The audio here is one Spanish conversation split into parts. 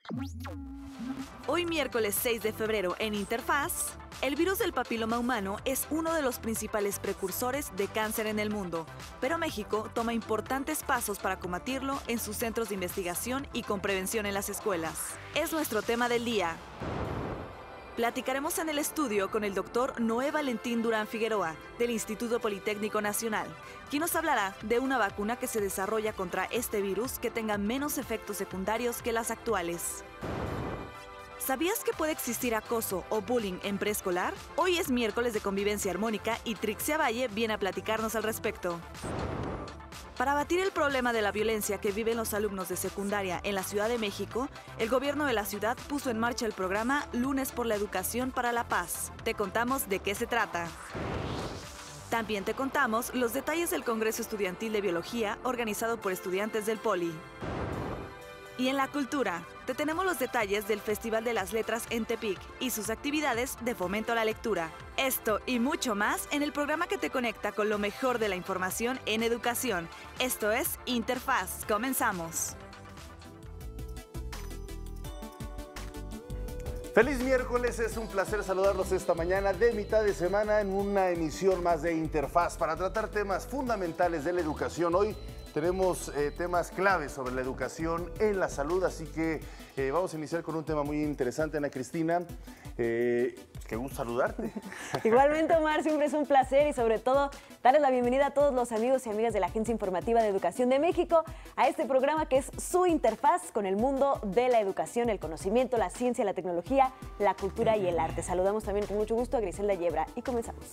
Hoy miércoles 6 de febrero en Interfaz, el virus del papiloma humano es uno de los principales precursores de cáncer en el mundo, pero México toma importantes pasos para combatirlo en sus centros de investigación y con prevención en las escuelas. Es nuestro tema del día. Platicaremos en el estudio con el doctor Noé Valentín Durán Figueroa, del Instituto Politécnico Nacional, quien nos hablará de una vacuna que se desarrolla contra este virus que tenga menos efectos secundarios que las actuales. ¿Sabías que puede existir acoso o bullying en preescolar? Hoy es miércoles de convivencia armónica y Trixia Valle viene a platicarnos al respecto. Para abatir el problema de la violencia que viven los alumnos de secundaria en la Ciudad de México, el gobierno de la ciudad puso en marcha el programa Lunes por la Educación para la Paz. Te contamos de qué se trata. También te contamos los detalles del Congreso Estudiantil de Biología organizado por estudiantes del Poli. Y en la cultura, te tenemos los detalles del Festival de las Letras en Tepic y sus actividades de fomento a la lectura. Esto y mucho más en el programa que te conecta con lo mejor de la información en educación. Esto es Interfaz. Comenzamos. Feliz miércoles, es un placer saludarlos esta mañana de mitad de semana en una emisión más de Interfaz para tratar temas fundamentales de la educación. Hoy tenemos temas claves sobre la educación en la salud, así que vamos a iniciar con un tema muy interesante, Ana Cristina. Qué gusto saludarte. Igualmente, Omar, siempre es un placer y sobre todo darles la bienvenida a todos los amigos y amigas de la Agencia Informativa de Educación de México a este programa que es su interfaz con el mundo de la educación, el conocimiento, la ciencia, la tecnología, la cultura y el arte. Saludamos también con mucho gusto a Griselda Yebra y comenzamos.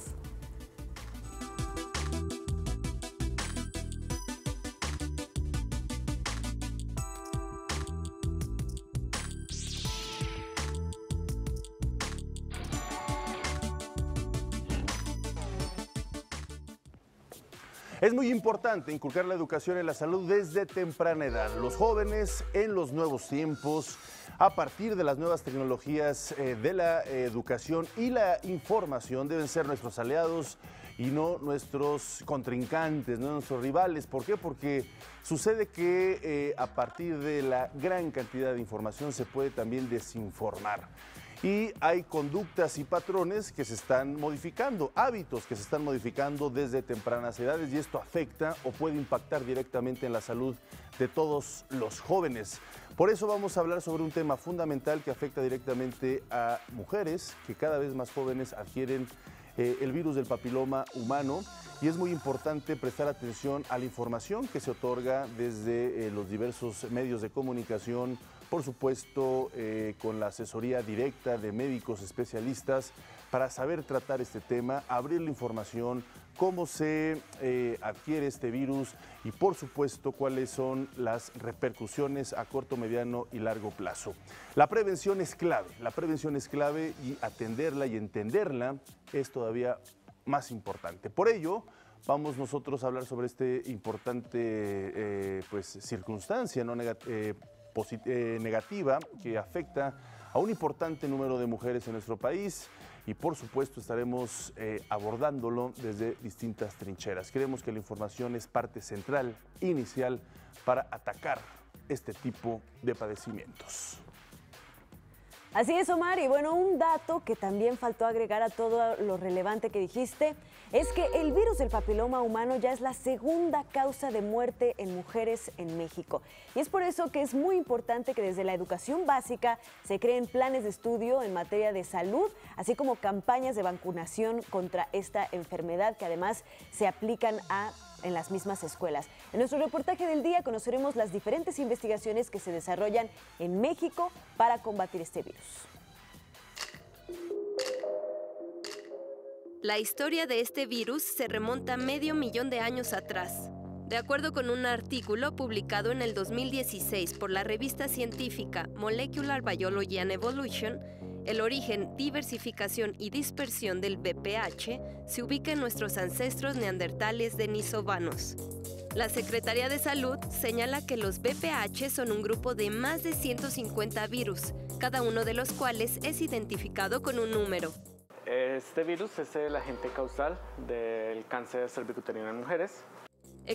Es muy importante inculcar la educación en la salud desde temprana edad. Los jóvenes en los nuevos tiempos, a partir de las nuevas tecnologías de la educación y la información, deben ser nuestros aliados y no nuestros contrincantes, no nuestros rivales. ¿Por qué? Porque sucede que a partir de la gran cantidad de información se puede también desinformar. Y hay conductas y patrones que se están modificando, hábitos que se están modificando desde tempranas edades y esto afecta o puede impactar directamente en la salud de todos los jóvenes. Por eso vamos a hablar sobre un tema fundamental que afecta directamente a mujeres que cada vez más jóvenes adquieren el virus del papiloma humano y es muy importante prestar atención a la información que se otorga desde los diversos medios de comunicación, por supuesto con la asesoría directa de médicos especialistas para saber tratar este tema, abrir la información, cómo se adquiere este virus y por supuesto cuáles son las repercusiones a corto, mediano y largo plazo. La prevención es clave y atenderla y entenderla es todavía más importante. Por ello, vamos nosotros a hablar sobre este importante circunstancia ¿no? Negativa que afecta a un importante número de mujeres en nuestro país y por supuesto estaremos abordándolo desde distintas trincheras. Creemos que la información es parte central, inicial, para atacar este tipo de padecimientos. Así es, Omar, y bueno, un dato que también faltó agregar a todo lo relevante que dijiste es que el virus del papiloma humano ya es la segunda causa de muerte en mujeres en México. Y es por eso que es muy importante que desde la educación básica se creen planes de estudio en materia de salud, así como campañas de vacunación contra esta enfermedad que además se aplican en las mismas escuelas. En nuestro reportaje del día conoceremos las diferentes investigaciones que se desarrollan en México para combatir este virus. La historia de este virus se remonta a medio millón de años atrás. De acuerdo con un artículo publicado en el 2016 por la revista científica Molecular Biology and Evolution, el origen, diversificación y dispersión del VPH se ubica en nuestros ancestros neandertales denisovanos. La Secretaría de Salud señala que los VPH son un grupo de más de 150 virus, cada uno de los cuales es identificado con un número. Este virus es el agente causal del cáncer cervicuterino en mujeres.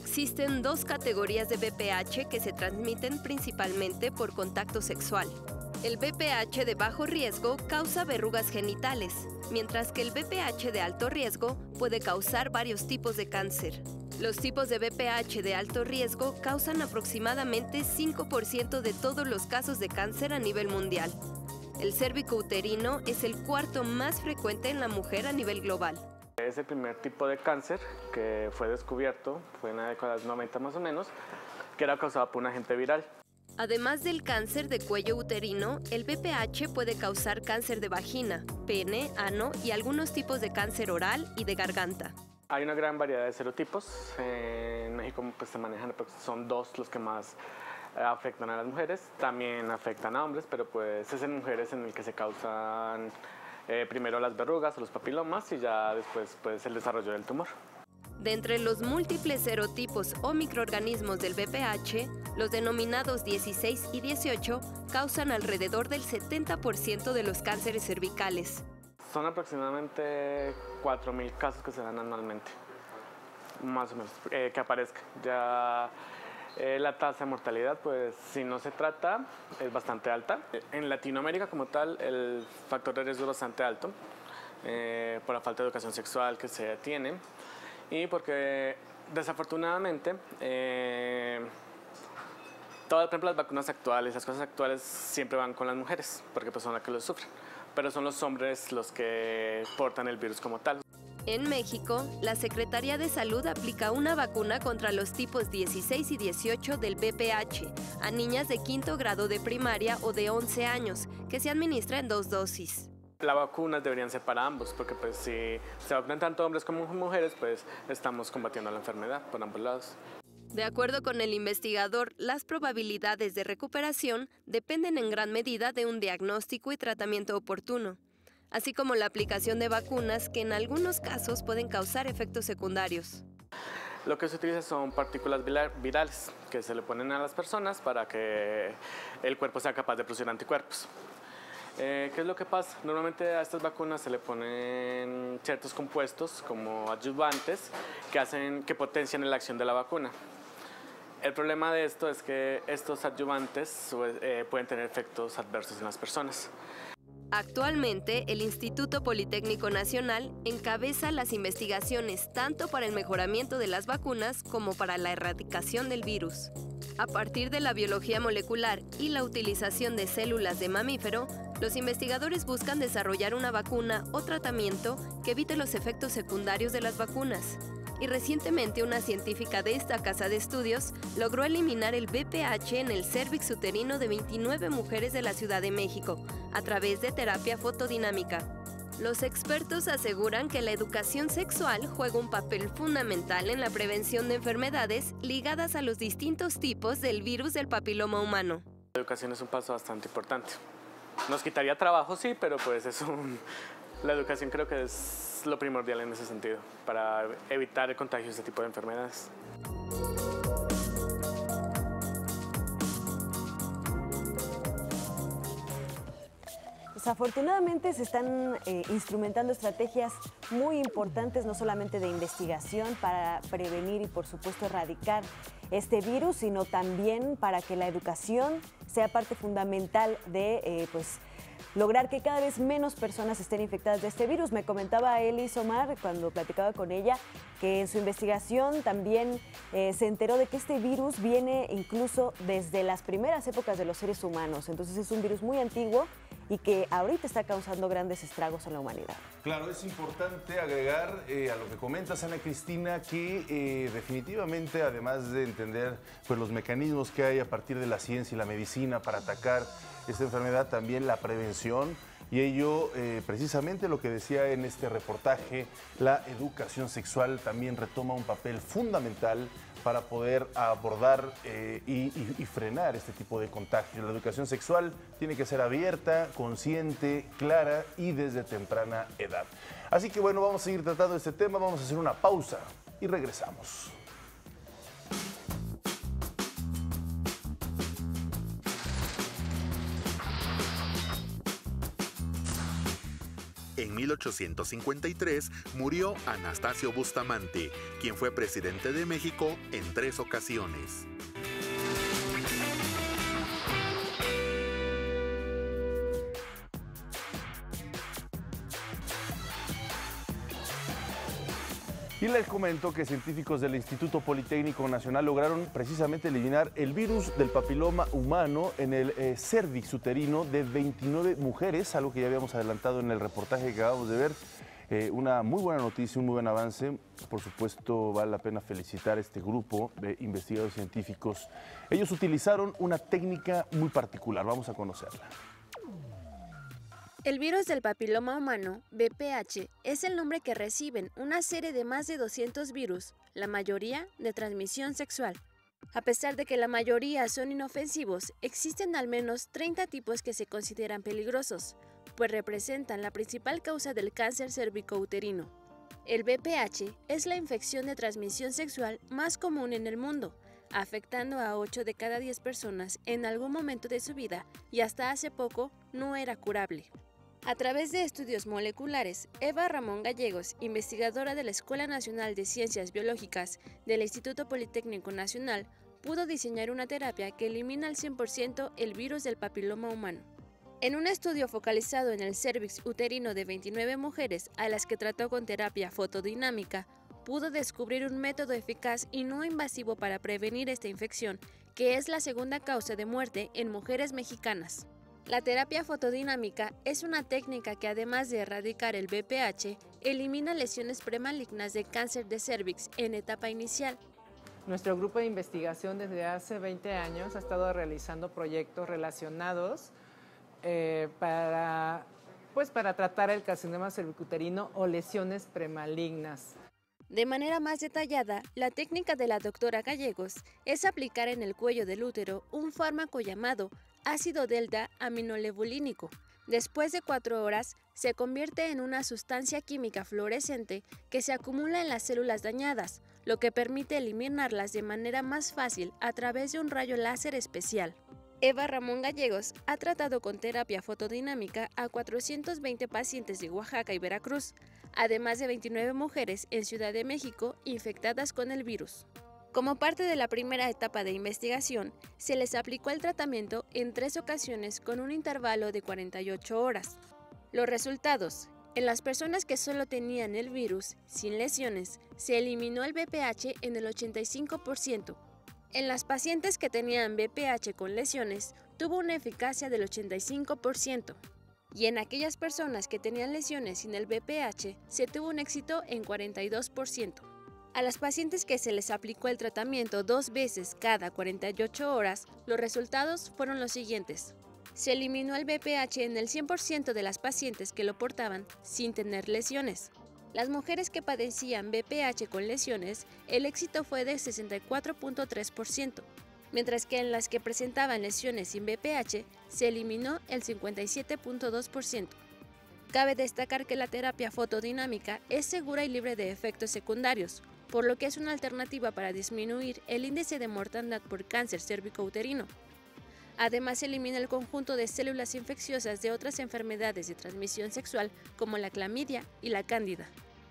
Existen dos categorías de VPH que se transmiten principalmente por contacto sexual. El BPH de bajo riesgo causa verrugas genitales, mientras que el BPH de alto riesgo puede causar varios tipos de cáncer. Los tipos de BPH de alto riesgo causan aproximadamente 5% de todos los casos de cáncer a nivel mundial. El cérvico-uterino es el cuarto más frecuente en la mujer a nivel global. Es el primer tipo de cáncer que fue descubierto, fue en la década de los 90 más o menos, que era causado por un agente viral. Además del cáncer de cuello uterino, el BPH puede causar cáncer de vagina, pene, ano y algunos tipos de cáncer oral y de garganta. Hay una gran variedad de serotipos. En México pues, se manejan, son 2 los que más afectan a las mujeres. También afectan a hombres, pero pues es en mujeres en el que se causan primero las verrugas o los papilomas y ya después pues, el desarrollo del tumor. De entre los múltiples serotipos o microorganismos del BPH, los denominados 16 y 18 causan alrededor del 70% de los cánceres cervicales. Son aproximadamente 4.000 casos que se dan anualmente, más o menos, que aparezcan. Ya la tasa de mortalidad, pues si no se trata, es bastante alta. En Latinoamérica como tal, el factor de riesgo es bastante alto por la falta de educación sexual que se tiene y porque desafortunadamente todas, por ejemplo, las vacunas actuales, las cosas actuales siempre van con las mujeres porque pues son las que lo sufren, pero son los hombres los que portan el virus como tal. En México, la Secretaría de Salud aplica una vacuna contra los tipos 16 y 18 del BPH a niñas de 5º grado de primaria o de 11 años, que se administra en 2 dosis. Las vacunas deberían ser para ambos, porque pues, si se vacunan tanto hombres como mujeres, pues estamos combatiendo la enfermedad por ambos lados. De acuerdo con el investigador, las probabilidades de recuperación dependen en gran medida de un diagnóstico y tratamiento oportuno, así como la aplicación de vacunas que en algunos casos pueden causar efectos secundarios. Lo que se utiliza son partículas virales que se le ponen a las personas para que el cuerpo sea capaz de producir anticuerpos. ¿Qué es lo que pasa? Normalmente a estas vacunas se le ponen ciertos compuestos como adyuvantes que potencian la acción de la vacuna. El problema de esto es que estos adyuvantes pueden tener efectos adversos en las personas. Actualmente, el Instituto Politécnico Nacional encabeza las investigaciones tanto para el mejoramiento de las vacunas como para la erradicación del virus. A partir de la biología molecular y la utilización de células de mamífero, los investigadores buscan desarrollar una vacuna o tratamiento que evite los efectos secundarios de las vacunas. Y recientemente una científica de esta casa de estudios logró eliminar el BPH en el cérvix uterino de 29 mujeres de la Ciudad de México a través de terapia fotodinámica. Los expertos aseguran que la educación sexual juega un papel fundamental en la prevención de enfermedades ligadas a los distintos tipos del virus del papiloma humano. La educación es un paso bastante importante. Nos quitaría trabajo, sí, pero pues la educación creo que es lo primordial en ese sentido, para evitar el contagio de este tipo de enfermedades. Desafortunadamente se están instrumentando estrategias muy importantes, no solamente de investigación para prevenir y por supuesto erradicar este virus, sino también para que la educación sea parte fundamental de lograr que cada vez menos personas estén infectadas de este virus. Me comentaba Elis Omar cuando platicaba con ella que en su investigación también se enteró de que este virus viene incluso desde las primeras épocas de los seres humanos. Entonces es un virus muy antiguo y que ahorita está causando grandes estragos en la humanidad. Claro, es importante agregar a lo que comentas, Ana Cristina, que definitivamente, además de entender pues, los mecanismos que hay a partir de la ciencia y la medicina para atacar esta enfermedad, también la prevención, y ello precisamente lo que decía en este reportaje, la educación sexual también retoma un papel fundamental para poder abordar y frenar este tipo de contagios. La educación sexual tiene que ser abierta, consciente, clara y desde temprana edad. Así que bueno, vamos a seguir tratando este tema, vamos a hacer una pausa y regresamos. En 1853 murió Anastasio Bustamante, quien fue presidente de México en 3 ocasiones. Y les comento que científicos del Instituto Politécnico Nacional lograron precisamente eliminar el virus del papiloma humano en el cérvix uterino de 29 mujeres, algo que ya habíamos adelantado en el reportaje que acabamos de ver. Una muy buena noticia, un muy buen avance. Por supuesto, vale la pena felicitar a este grupo de investigadores científicos. Ellos utilizaron una técnica muy particular, vamos a conocerla. El virus del papiloma humano, VPH, es el nombre que reciben una serie de más de 200 virus, la mayoría de transmisión sexual. A pesar de que la mayoría son inofensivos, existen al menos 30 tipos que se consideran peligrosos, pues representan la principal causa del cáncer cervicouterino. El VPH es la infección de transmisión sexual más común en el mundo, afectando a 8 de cada 10 personas en algún momento de su vida y hasta hace poco no era curable. A través de estudios moleculares, Eva Ramón Gallegos, investigadora de la Escuela Nacional de Ciencias Biológicas del Instituto Politécnico Nacional, pudo diseñar una terapia que elimina al 100% el virus del papiloma humano. En un estudio focalizado en el cérvix uterino de 29 mujeres a las que trató con terapia fotodinámica, pudo descubrir un método eficaz y no invasivo para prevenir esta infección, que es la segunda causa de muerte en mujeres mexicanas. La terapia fotodinámica es una técnica que, además de erradicar el VPH, elimina lesiones premalignas de cáncer de cérvix en etapa inicial. Nuestro grupo de investigación desde hace 20 años ha estado realizando proyectos relacionados para tratar el carcinoma cervicuterino o lesiones premalignas. De manera más detallada, la técnica de la doctora Gallegos es aplicar en el cuello del útero un fármaco llamado ácido delta aminolevulínico. Después de 4 horas, se convierte en una sustancia química fluorescente que se acumula en las células dañadas, lo que permite eliminarlas de manera más fácil a través de un rayo láser especial. Eva Ramón Gallegos ha tratado con terapia fotodinámica a 420 pacientes de Oaxaca y Veracruz, además de 29 mujeres en Ciudad de México infectadas con el virus. Como parte de la primera etapa de investigación, se les aplicó el tratamiento en 3 ocasiones con un intervalo de 48 horas. Los resultados: en las personas que solo tenían el virus, sin lesiones, se eliminó el VPH en el 85%. En las pacientes que tenían VPH con lesiones, tuvo una eficacia del 85%. Y en aquellas personas que tenían lesiones sin el VPH, se tuvo un éxito en 42%. A las pacientes que se les aplicó el tratamiento 2 veces cada 48 horas, los resultados fueron los siguientes. Se eliminó el VPH en el 100% de las pacientes que lo portaban sin tener lesiones. Las mujeres que padecían VPH con lesiones, el éxito fue de 64.3%, mientras que en las que presentaban lesiones sin VPH, se eliminó el 57.2%. Cabe destacar que la terapia fotodinámica es segura y libre de efectos secundarios, por lo que es una alternativa para disminuir el índice de mortandad por cáncer cervicouterino. Además, elimina el conjunto de células infecciosas de otras enfermedades de transmisión sexual como la clamidia y la cándida.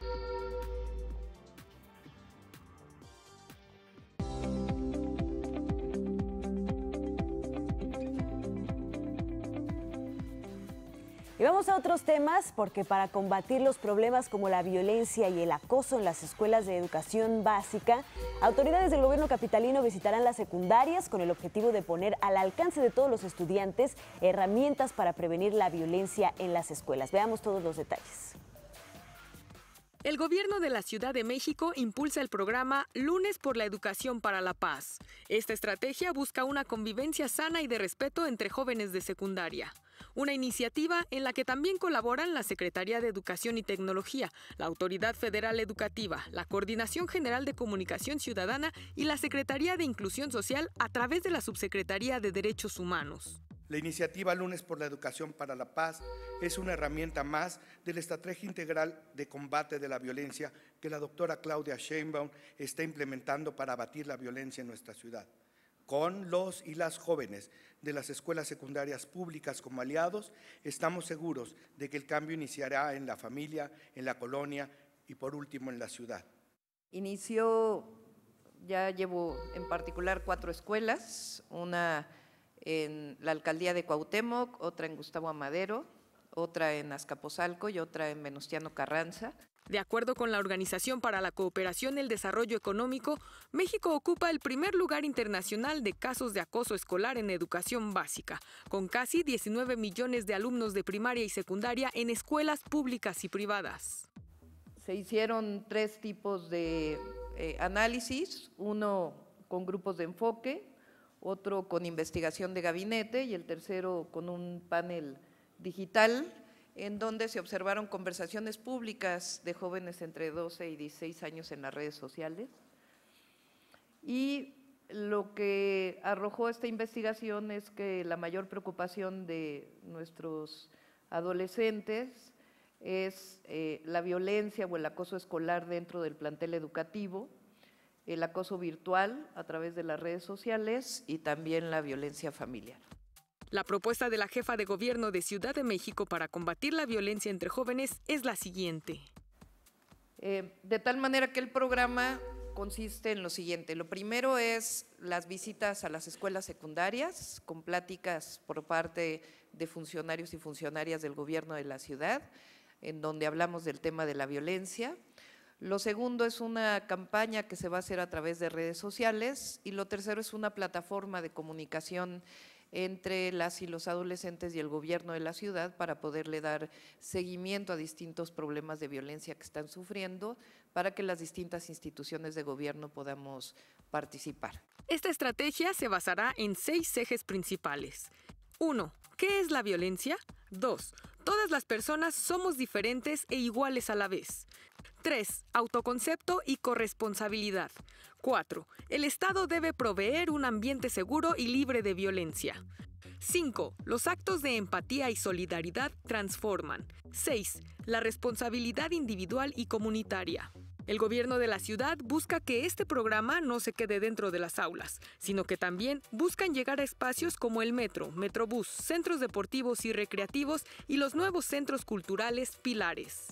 Y vamos a otros temas, porque para combatir los problemas como la violencia y el acoso en las escuelas de educación básica, autoridades del gobierno capitalino visitarán las secundarias con el objetivo de poner al alcance de todos los estudiantes herramientas para prevenir la violencia en las escuelas. Veamos todos los detalles. El gobierno de la Ciudad de México impulsa el programa Lunes por la Educación para la Paz. Esta estrategia busca una convivencia sana y de respeto entre jóvenes de secundaria. Una iniciativa en la que también colaboran la Secretaría de Educación y Tecnología, la Autoridad Federal Educativa, la Coordinación General de Comunicación Ciudadana y la Secretaría de Inclusión Social a través de la Subsecretaría de Derechos Humanos. La iniciativa Lunes por la Educación para la Paz es una herramienta más de la estrategia integral de combate de la violencia que la doctora Claudia Sheinbaum está implementando para abatir la violencia en nuestra ciudad. Con los y las jóvenes de las escuelas secundarias públicas como aliados, estamos seguros de que el cambio iniciará en la familia, en la colonia y por último en la ciudad. Ya llevo en particular 4 escuelas, una en la alcaldía de Cuauhtémoc, otra en Gustavo Amadero, otra en Azcapotzalco y otra en Venustiano Carranza. De acuerdo con la Organización para la Cooperación y el Desarrollo Económico, México ocupa el primer lugar internacional de casos de acoso escolar en educación básica, con casi 19 millones de alumnos de primaria y secundaria en escuelas públicas y privadas. Se hicieron 3 tipos de análisis, uno con grupos de enfoque, otro con investigación de gabinete y el tercero con un panel digital, en donde se observaron conversaciones públicas de jóvenes entre 12 y 16 años en las redes sociales. Y lo que arrojó esta investigación es que la mayor preocupación de nuestros adolescentes es la violencia o el acoso escolar dentro del plantel educativo, el acoso virtual a través de las redes sociales y también la violencia familiar. La propuesta de la jefa de gobierno de Ciudad de México para combatir la violencia entre jóvenes es la siguiente. De tal manera que el programa consiste en lo siguiente. Lo primero es las visitas a las escuelas secundarias con pláticas por parte de funcionarios y funcionarias del gobierno de la ciudad, en donde hablamos del tema de la violencia. Lo segundo es una campaña que se va a hacer a través de redes sociales y lo tercero es una plataforma de comunicación entre las y los adolescentes y el gobierno de la ciudad para poderle dar seguimiento a distintos problemas de violencia que están sufriendo para que las distintas instituciones de gobierno podamos participar. Esta estrategia se basará en 6 ejes principales. 1. ¿Qué es la violencia? 2. Todas las personas somos diferentes e iguales a la vez. 3. Autoconcepto y corresponsabilidad. 4. El Estado debe proveer un ambiente seguro y libre de violencia. 5. Los actos de empatía y solidaridad transforman. 6. La responsabilidad individual y comunitaria. El gobierno de la ciudad busca que este programa no se quede dentro de las aulas, sino que también buscan llegar a espacios como el metro, Metrobús, centros deportivos y recreativos y los nuevos centros culturales Pilares.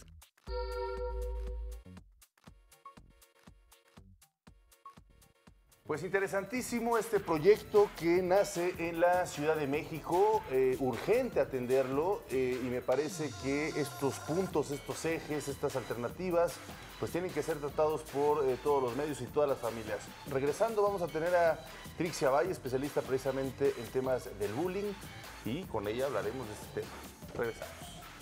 Pues interesantísimo este proyecto que nace en la Ciudad de México, urgente atenderlo y me parece que estos puntos, estos ejes, estas alternativas, pues tienen que ser tratados por todos los medios y todas las familias. Regresando vamos a tener a Trixia Valle, especialista precisamente en temas del bullying y con ella hablaremos de este tema. Regresamos.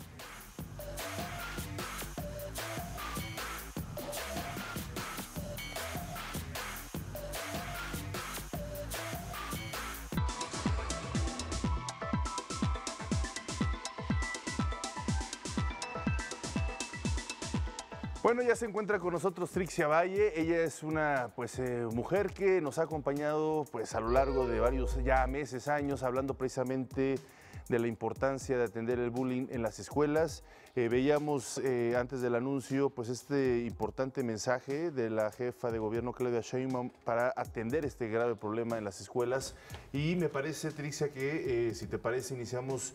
Bueno, ya se encuentra con nosotros Trixia Valle. Ella es una mujer que nos ha acompañado a lo largo de varios ya meses, años, hablando precisamente de la importancia de atender el bullying en las escuelas. Veíamos antes del anuncio este importante mensaje de la jefa de gobierno Claudia Sheinbaum para atender este grave problema en las escuelas y me parece, Trixia, que si te parece iniciamos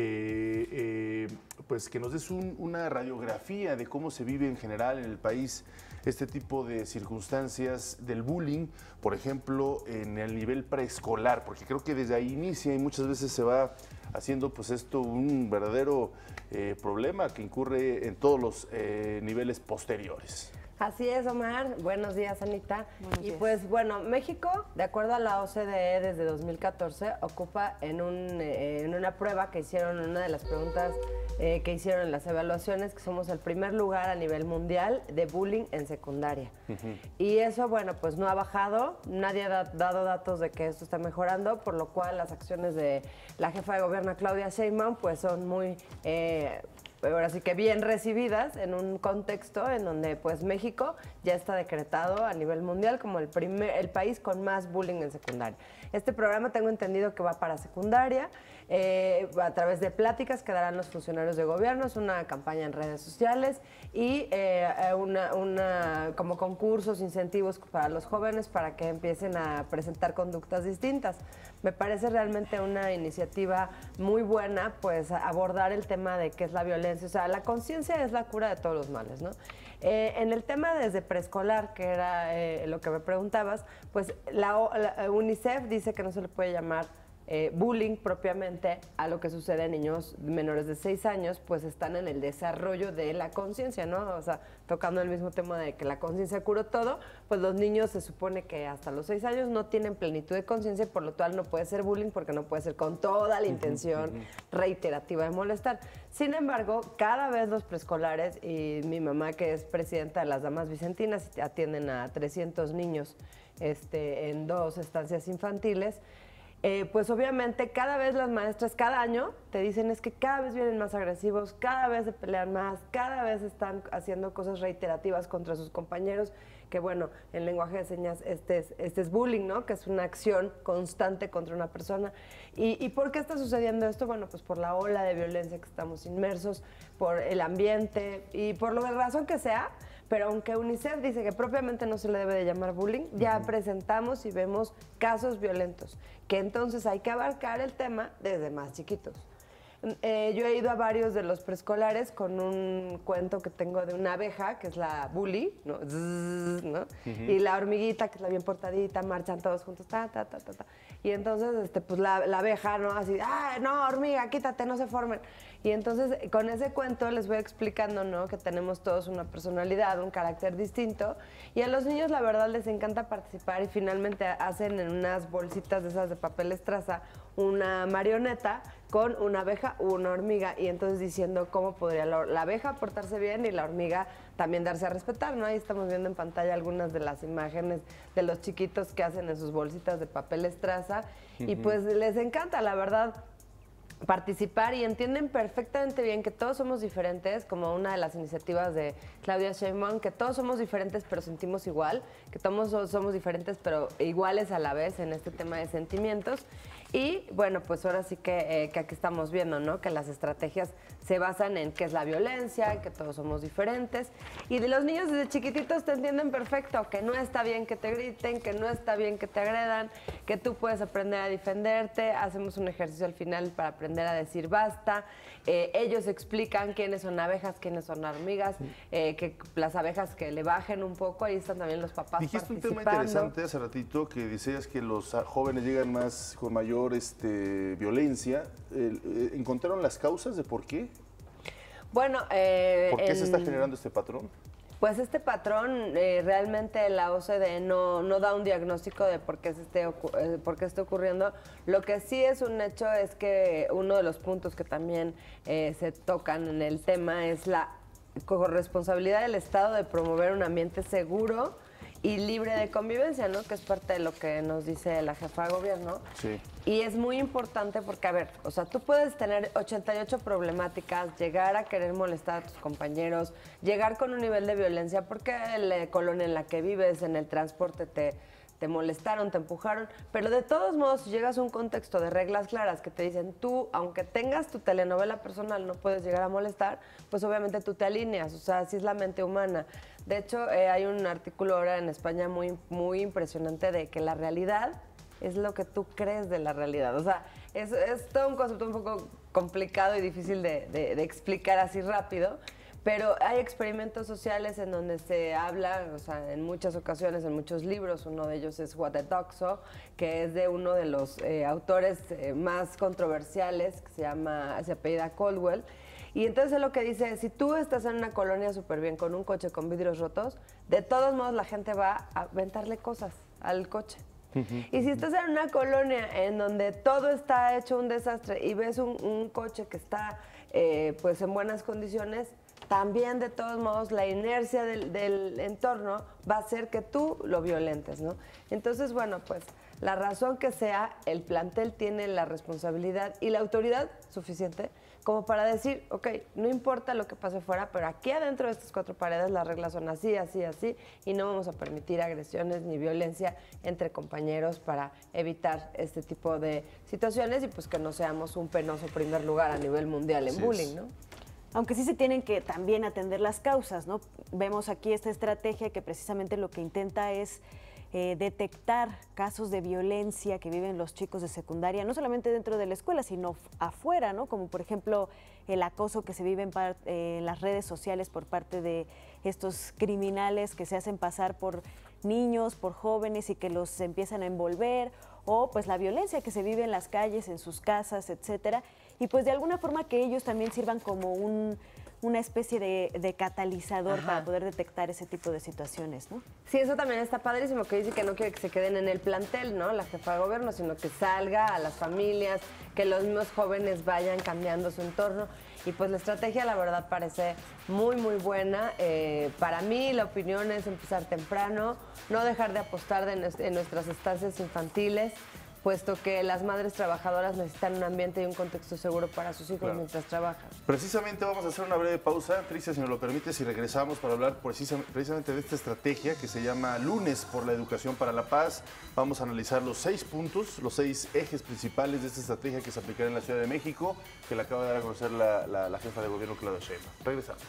pues que nos des una radiografía de cómo se vive en general en el país este tipo de circunstancias del bullying, por ejemplo, en el nivel preescolar, porque creo que desde ahí inicia y muchas veces se va haciendo esto un verdadero problema que incurre en todos los niveles posteriores. Así es, Omar. Buenos días, Anita. Buenos días. Pues bueno, México, de acuerdo a la OCDE, desde 2014 ocupa en una prueba que hicieron, una de las preguntas que hicieron en las evaluaciones, que somos el primer lugar a nivel mundial de bullying en secundaria. Y eso, bueno, pues no ha bajado, nadie ha dado datos de que esto está mejorando, por lo cual las acciones de la jefa de gobierno Claudia Sheinbaum pues son muy ahora sí que bien recibidas en un contexto en donde pues México ya está decretado a nivel mundial como el país con más bullying en secundaria. Este programa tengo entendido que va para secundaria, a través de pláticas que darán los funcionarios de gobierno, es una campaña en redes sociales y como concursos, incentivos para los jóvenes para que empiecen a presentar conductas distintas. Me parece realmente una iniciativa muy buena, pues abordar el tema de qué es la violencia, o sea, la conciencia es la cura de todos los males, ¿no? En el tema desde preescolar, que era lo que me preguntabas, pues la UNICEF dice que no se le puede llamar bullying propiamente a lo que sucede en niños menores de 6 años, pues están en el desarrollo de la conciencia, ¿no? O sea, tocando el mismo tema de que la conciencia curó todo, pues los niños se supone que hasta los 6 años no tienen plenitud de conciencia y por lo cual no puede ser bullying porque no puede ser con toda la intención reiterativa de molestar. Sin embargo, cada vez los preescolares, y mi mamá que es presidenta de las Damas Vicentinas, atienden a 300 niños en 2 estancias infantiles, pues obviamente cada vez las maestras, cada año te dicen es que cada vez vienen más agresivos, cada vez se pelean más, cada vez están haciendo cosas reiterativas contra sus compañeros, que bueno, en lenguaje de señas este es bullying, ¿no? Que es una acción constante contra una persona. ¿Y por qué está sucediendo esto? Bueno, pues por la ola de violencia que estamos inmersos, por el ambiente y por la razón que sea. Pero aunque UNICEF dice que propiamente no se le debe de llamar bullying, ya presentamos y vemos casos violentos, que entonces hay que abarcar el tema desde más chiquitos. Yo he ido a varios de los preescolares con un cuento que tengo de una abeja, que es la bully, ¿no? Zzz, ¿no? Y la hormiguita, que es la bien portadita, marchan todos juntos, ta. Y entonces, pues la abeja, ¿no? Así, ¡ah, no, hormiga, quítate, no se formen! Y entonces, con ese cuento les voy explicando, ¿no? Que tenemos todos una personalidad, un carácter distinto. Y a los niños, la verdad, les encanta participar y finalmente hacen en unas bolsitas de esas de papel estraza una marioneta con una abeja u una hormiga. Y entonces diciendo cómo podría la abeja portarse bien y la hormiga también darse a respetar, ¿no? Ahí estamos viendo en pantalla algunas de las imágenes de los chiquitos que hacen en sus bolsitas de papel estraza. Y pues les encanta, la verdad, participar y entienden perfectamente bien que todos somos diferentes, como una de las iniciativas de Claudia Sheinbaum, que todos somos diferentes pero sentimos igual, que todos somos diferentes pero iguales a la vez en este tema de sentimientos. Y bueno, pues ahora sí que aquí estamos viendo, ¿no? Que las estrategias se basan en qué es la violencia, en que todos somos diferentes. Y de los niños desde chiquititos te entienden perfecto, que no está bien que te griten, que no está bien que te agredan, que tú puedes aprender a defenderte. Hacemos un ejercicio al final para aprender a decir basta. Ellos explican quiénes son abejas, quiénes son hormigas, que las abejas que le bajen un poco. Ahí están también los papás Dijiste participando. un tema interesante hace ratito que decías que los jóvenes llegan más con mayor violencia. ¿Encontraron las causas de por qué? Bueno, ¿por qué se está generando este patrón? Pues este patrón realmente la OCDE no da un diagnóstico de por qué está ocurriendo. Lo que sí es un hecho es que uno de los puntos que también se tocan en el tema es la corresponsabilidad del Estado de promover un ambiente seguro y libre de convivencia, ¿no? Que es parte de lo que nos dice la jefa de gobierno. Sí. Y es muy importante porque, a ver, o sea, tú puedes tener 88 problemáticas, llegar a querer molestar a tus compañeros, llegar con un nivel de violencia porque la colonia en la que vives, en el transporte te molestaron, te empujaron, pero de todos modos, si llegas a un contexto de reglas claras que te dicen tú, aunque tengas tu telenovela personal, no puedes llegar a molestar, pues obviamente tú te alineas, o sea, así es la mente humana. De hecho, hay un artículo ahora en España muy impresionante de que la realidad es lo que tú crees de la realidad. O sea, es todo un concepto un poco complicado y difícil de explicar así rápido, pero hay experimentos sociales en donde se habla, o sea, en muchas ocasiones, en muchos libros, uno de ellos es What the Dog Saw, que es de uno de los autores más controversiales, que se apellida Caldwell. Y entonces lo que dice es, si tú estás en una colonia súper bien con un coche con vidrios rotos, de todos modos la gente va a aventarle cosas al coche. Y si estás en una colonia en donde todo está hecho un desastre y ves un coche que está pues en buenas condiciones, también de todos modos la inercia del entorno va a hacer que tú lo violentes, ¿no? Entonces, bueno, pues la razón que sea, el plantel tiene la responsabilidad y la autoridad suficiente como para decir, ok, no importa lo que pase fuera, pero aquí adentro de estas 4 paredes las reglas son así, así, así, y no vamos a permitir agresiones ni violencia entre compañeros para evitar este tipo de situaciones y pues que no seamos un penoso primer lugar a nivel mundial en bullying, ¿no? Aunque sí se tienen que también atender las causas, ¿no? Vemos aquí esta estrategia que precisamente lo que intenta es detectar casos de violencia que viven los chicos de secundaria, no solamente dentro de la escuela, sino afuera, ¿no? Como por ejemplo el acoso que se vive en las redes sociales por parte de estos criminales que se hacen pasar por niños, por jóvenes y que los empiezan a envolver, o pues la violencia que se vive en las calles, en sus casas, etcétera, y pues de alguna forma que ellos también sirvan como una especie de catalizador para poder detectar ese tipo de situaciones, ¿no? Sí, eso también está padrísimo, que dice que no quiere que se queden en el plantel, ¿no? La jefa de gobierno, sino que salga a las familias, que los mismos jóvenes vayan cambiando su entorno. Y pues la estrategia, la verdad, parece muy, muy buena. Para mí, la opinión es empezar temprano, no dejar de apostar en nuestras estancias infantiles, puesto que las madres trabajadoras necesitan un ambiente y un contexto seguro para sus hijos mientras trabajan. Precisamente vamos a hacer una breve pausa, Tricia, si nos lo permites, y regresamos para hablar precisamente de esta estrategia que se llama Lunes por la Educación para la Paz. Vamos a analizar los 6 puntos, los 6 ejes principales de esta estrategia que se aplicará en la Ciudad de México, que la acaba de dar a conocer la jefa de gobierno, Claudia Sheinbaum. Regresamos.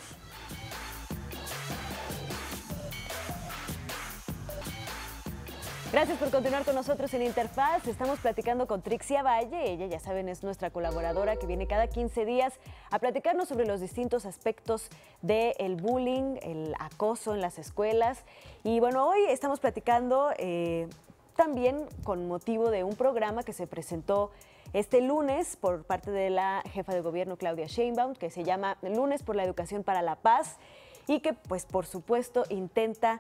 Gracias por continuar con nosotros en Interfaz. Estamos platicando con Trixia Valle. Ella, ya saben, es nuestra colaboradora que viene cada 15 días a platicarnos sobre los distintos aspectos del bullying, el acoso en las escuelas. Y bueno, hoy estamos platicando también con motivo de un programa que se presentó este lunes por parte de la jefa de gobierno, Claudia Sheinbaum, que se llama Lunes por la Educación para la Paz y que, pues, por supuesto, intenta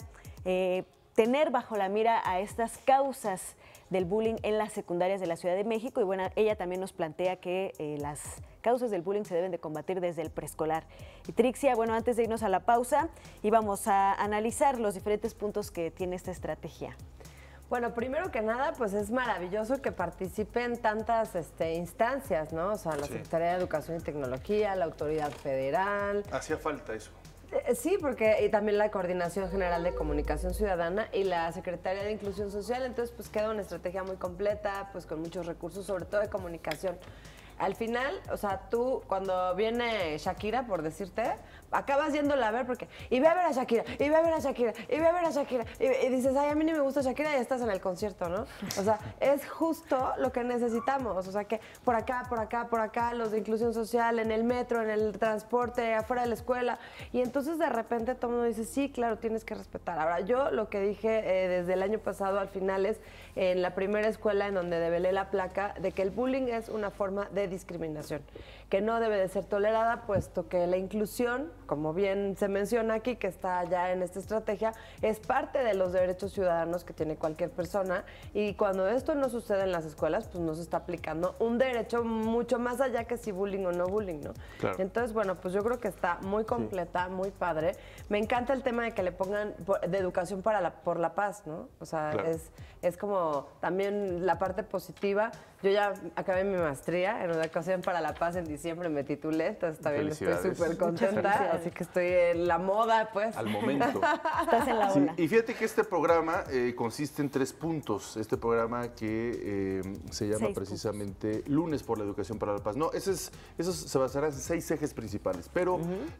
tener bajo la mira a estas causas del bullying en las secundarias de la Ciudad de México. Y bueno, ella también nos plantea que las causas del bullying se deben de combatir desde el preescolar. Y Trixia, bueno, antes de irnos a la pausa, íbamos a analizar los diferentes puntos que tiene esta estrategia. Bueno, primero que nada, pues es maravilloso que participen tantas instancias, ¿no? O sea, la Secretaría de Educación y Tecnología, la Autoridad Federal. Hacía falta eso. Sí, porque y también la Coordinación General de Comunicación Ciudadana y la Secretaría de Inclusión Social, entonces pues queda una estrategia muy completa, pues con muchos recursos, sobre todo de comunicación. Al final, o sea, tú cuando viene Shakira, por decirte, acabas yéndola a ver porque, y ve a ver a Shakira, y ve a ver a Shakira, y ve a ver a Shakira, y dices, ay, a mí ni me gusta Shakira, y ya estás en el concierto, ¿no? O sea, es justo lo que necesitamos, o sea, que por acá, los de inclusión social, en el metro, en el transporte, afuera de la escuela, y entonces de repente todo el mundo dice, sí, claro, tienes que respetar. Ahora, yo lo que dije desde el año pasado al final es, en la primera escuela en donde develé la placa, de que el bullying es una forma de discriminación, que no debe de ser tolerada, puesto que la inclusión, como bien se menciona aquí, que está ya en esta estrategia, es parte de los derechos ciudadanos que tiene cualquier persona, y cuando esto no sucede en las escuelas, pues no se está aplicando un derecho mucho más allá que si bullying o no bullying, ¿no? Claro. Entonces, bueno, pues yo creo que está muy completa, muy padre. Me encanta el tema de que le pongan de educación por la paz, ¿no? O sea, claro, es como también la parte positiva. Yo ya acabé mi maestría en Educación para la Paz en diciembre, me titulé, entonces también estoy súper contenta, así que estoy en la moda, pues. Al momento. Estás en la ola. Sí, y fíjate que este programa consiste en 3 puntos, este programa que se llama precisamente Lunes por la Educación para la Paz. No, esos se basará en 6 ejes principales, pero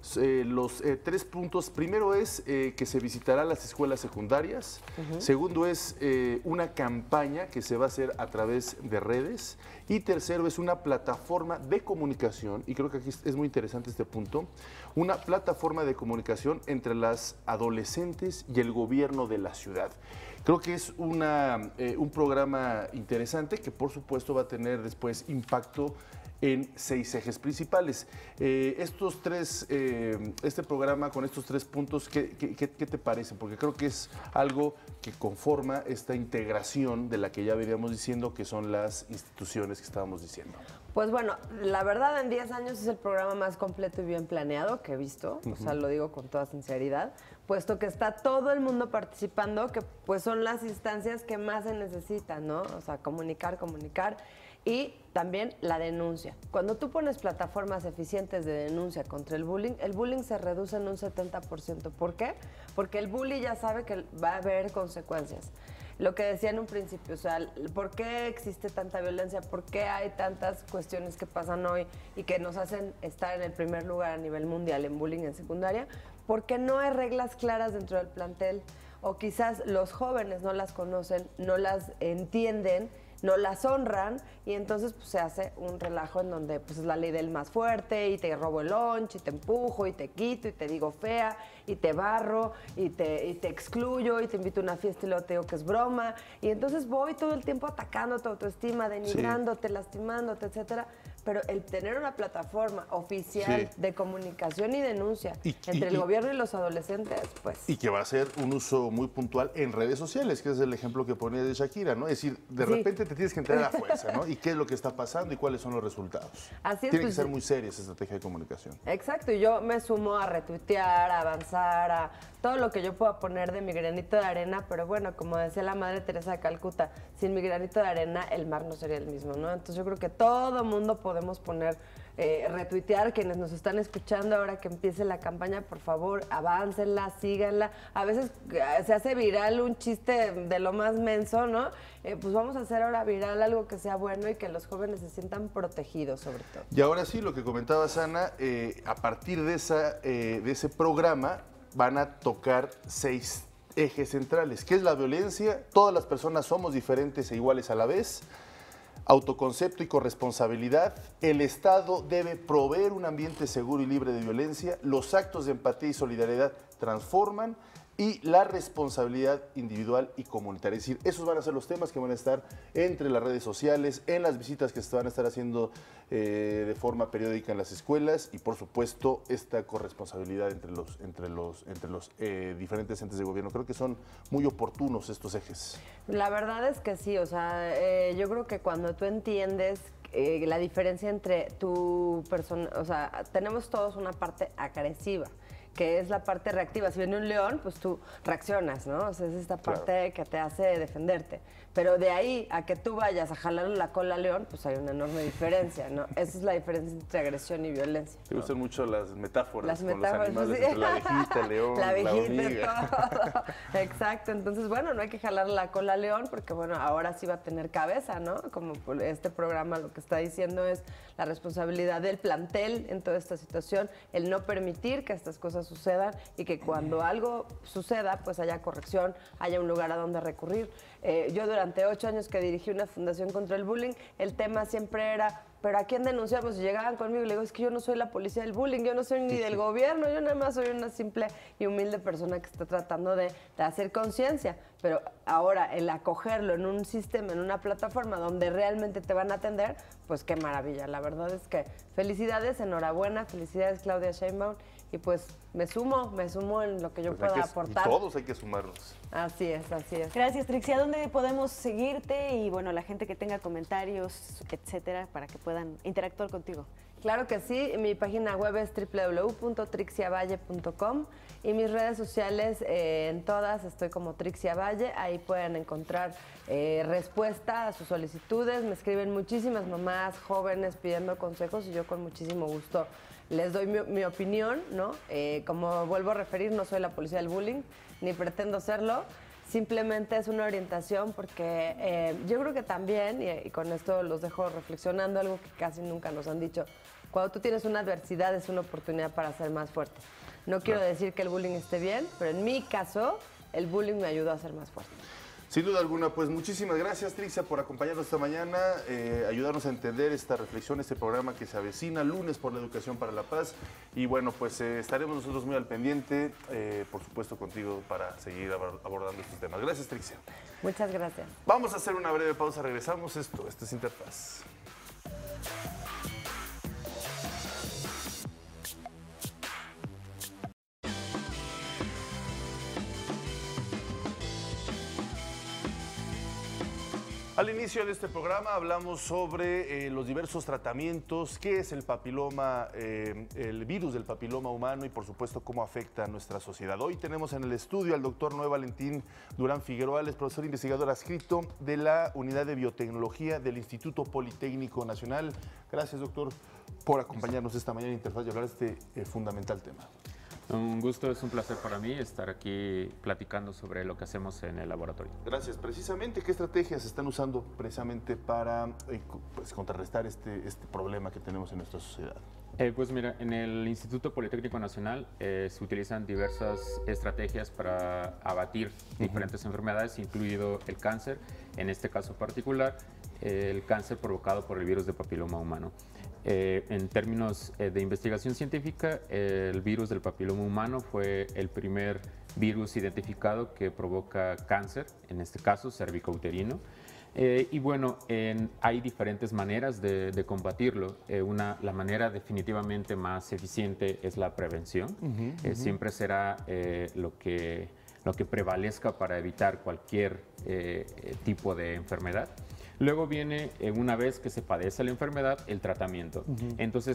los 3 puntos, primero es que se visitará las escuelas secundarias, segundo es una campaña que se va a hacer a través de redes, y tercero es una plataforma de comunicación, y creo que aquí es muy interesante este punto, una plataforma de comunicación entre las adolescentes y el gobierno de la ciudad. Creo que es un programa interesante que por supuesto va a tener después impacto en 6 ejes principales. Este programa con estos 3 puntos, ¿qué te parece? Porque creo que es algo que conforma esta integración de la que ya veníamos diciendo, que son las instituciones que estábamos diciendo. Pues bueno, la verdad en 10 años es el programa más completo y bien planeado que he visto, o sea, lo digo con toda sinceridad, puesto que está todo el mundo participando, que pues son las instancias que más se necesitan, ¿no? O sea, comunicar. Y también la denuncia. Cuando tú pones plataformas eficientes de denuncia contra el bullying se reduce en un 70%. ¿Por qué? Porque el bully ya sabe que va a haber consecuencias. Lo que decía en un principio, o sea, ¿por qué existe tanta violencia? ¿Por qué hay tantas cuestiones que pasan hoy y que nos hacen estar en el primer lugar a nivel mundial en bullying en secundaria? Porque no hay reglas claras dentro del plantel, o quizás los jóvenes no las conocen, no las entienden, no las honran y entonces pues, se hace un relajo en donde pues, es la ley del más fuerte y te robo el lunch y te empujo y te quito y te digo fea y te barro y te excluyo y te invito a una fiesta y luego te digo que es broma y entonces voy todo el tiempo atacando tu autoestima, denigrándote, lastimándote, etcétera. Pero el tener una plataforma oficial de comunicación y denuncia entre el gobierno y los adolescentes, pues... Y que va a ser un uso muy puntual en redes sociales, que es el ejemplo que ponía de Shakira, ¿no? Es decir, de repente te tienes que enterar a fuerza, ¿no? Y qué es lo que está pasando y cuáles son los resultados. Así es. Tiene que ser muy seria esa estrategia de comunicación. Exacto, y yo me sumo a retuitear, a avanzar, a todo lo que yo pueda poner de mi granito de arena, pero bueno, como decía la Madre Teresa de Calcuta, sin mi granito de arena el mar no sería el mismo, ¿no? Entonces yo creo que todo mundo podemos poner, retuitear, quienes nos están escuchando ahora que empiece la campaña, por favor, aváncenla, síganla. A veces se hace viral un chiste de lo más menso, ¿no? Pues vamos a hacer ahora viral algo que sea bueno y que los jóvenes se sientan protegidos sobre todo. Y ahora sí, lo que comentaba Ana, a partir de ese programa van a tocar 6 ejes centrales, que es la violencia, todas las personas somos diferentes e iguales a la vez, autoconcepto y corresponsabilidad, el Estado debe proveer un ambiente seguro y libre de violencia, los actos de empatía y solidaridad transforman y la responsabilidad individual y comunitaria. Es decir, esos van a ser los temas que van a estar entre las redes sociales, en las visitas que se van a estar haciendo de forma periódica en las escuelas y, por supuesto, esta corresponsabilidad entre los diferentes entes de gobierno. Creo que son muy oportunos estos ejes. La verdad es que sí, o sea, yo creo que cuando tú entiendes la diferencia entre tu persona, o sea, tenemos todos una parte agresiva, que es la parte reactiva. Si viene un león, pues tú reaccionas, ¿no? O sea, es esta parte que te hace defenderte. Pero de ahí a que tú vayas a jalarle la cola al león, pues hay una enorme diferencia, ¿no? Esa es la diferencia entre agresión y violencia. Te gustan mucho las metáforas. Las con metáforas, los animales, sí. entre la abejita, el león, la abejita, hormiga. todo. Exacto. Entonces, bueno, no hay que jalarle la cola al león porque, bueno, ahora sí va a tener cabeza, ¿no? Como este programa lo que está diciendo es la responsabilidad del plantel en toda esta situación, el no permitir que estas cosas sucedan y que cuando algo suceda, pues haya corrección, haya un lugar a donde recurrir. Yo durante 8 años que dirigí una fundación contra el bullying, el tema siempre era, ¿pero a quién denunciamos? Y llegaban conmigo y le digo, es que yo no soy la policía del bullying, yo no soy ni del gobierno, yo nada más soy una simple y humilde persona que está tratando de hacer conciencia. Pero ahora, el acogerlo en un sistema, en una plataforma donde realmente te van a atender, pues qué maravilla. La verdad es que felicidades, enhorabuena, felicidades Claudia Sheinbaum. Y pues me sumo en lo que yo pueda aportar. Y todos hay que sumarnos. Así es, así es. Gracias, Trixie. ¿A dónde podemos seguirte? Y bueno, la gente que tenga comentarios, etcétera, para que puedan interactuar contigo. Claro que sí, mi página web es www.trixiavalle.com y mis redes sociales en todas estoy como Trixia Valle, ahí pueden encontrar respuesta a sus solicitudes, me escriben muchísimas mamás jóvenes pidiendo consejos y yo con muchísimo gusto les doy mi opinión, ¿no? Como vuelvo a referir, no soy la policía del bullying, ni pretendo serlo. Simplemente es una orientación porque yo creo que también, y con esto los dejo reflexionando, algo que casi nunca nos han dicho, cuando tú tienes una adversidad es una oportunidad para ser más fuerte. No quiero decir que el bullying esté bien, pero en mi caso el bullying me ayudó a ser más fuerte. Sin duda alguna, pues muchísimas gracias, Trixia, por acompañarnos esta mañana, ayudarnos a entender esta reflexión, este programa que se avecina, Lunes por la Educación para la Paz. Y bueno, pues estaremos nosotros muy al pendiente, por supuesto contigo, para seguir abordando estos temas. Gracias, Trixia. Muchas gracias. Vamos a hacer una breve pausa, regresamos. Esto es Interfaz. Al inicio de este programa hablamos sobre los diversos tratamientos, qué es el papiloma, el virus del papiloma humano y por supuesto cómo afecta a nuestra sociedad. Hoy tenemos en el estudio al doctor Noé Valentín Durán Figueroa, es profesor investigador adscrito de la Unidad de Biotecnología del Instituto Politécnico Nacional. Gracias, doctor, por acompañarnos esta mañana en Interfaz y hablar de este fundamental tema. Un gusto, es un placer para mí estar aquí platicando sobre lo que hacemos en el laboratorio. Gracias. Precisamente, ¿qué estrategias se están usando precisamente para contrarrestar este problema que tenemos en nuestra sociedad? Pues mira, en el Instituto Politécnico Nacional se utilizan diversas estrategias para abatir diferentes enfermedades, incluido el cáncer, en este caso particular, el cáncer provocado por el virus de papiloma humano. En términos de investigación científica, el virus del papiloma humano fue el primer virus identificado que provoca cáncer, en este caso cervicouterino. Y bueno, hay diferentes maneras de combatirlo. La manera definitivamente más eficiente es la prevención. Siempre será lo que prevalezca para evitar cualquier tipo de enfermedad. Luego viene, una vez que se padece la enfermedad, el tratamiento. Entonces,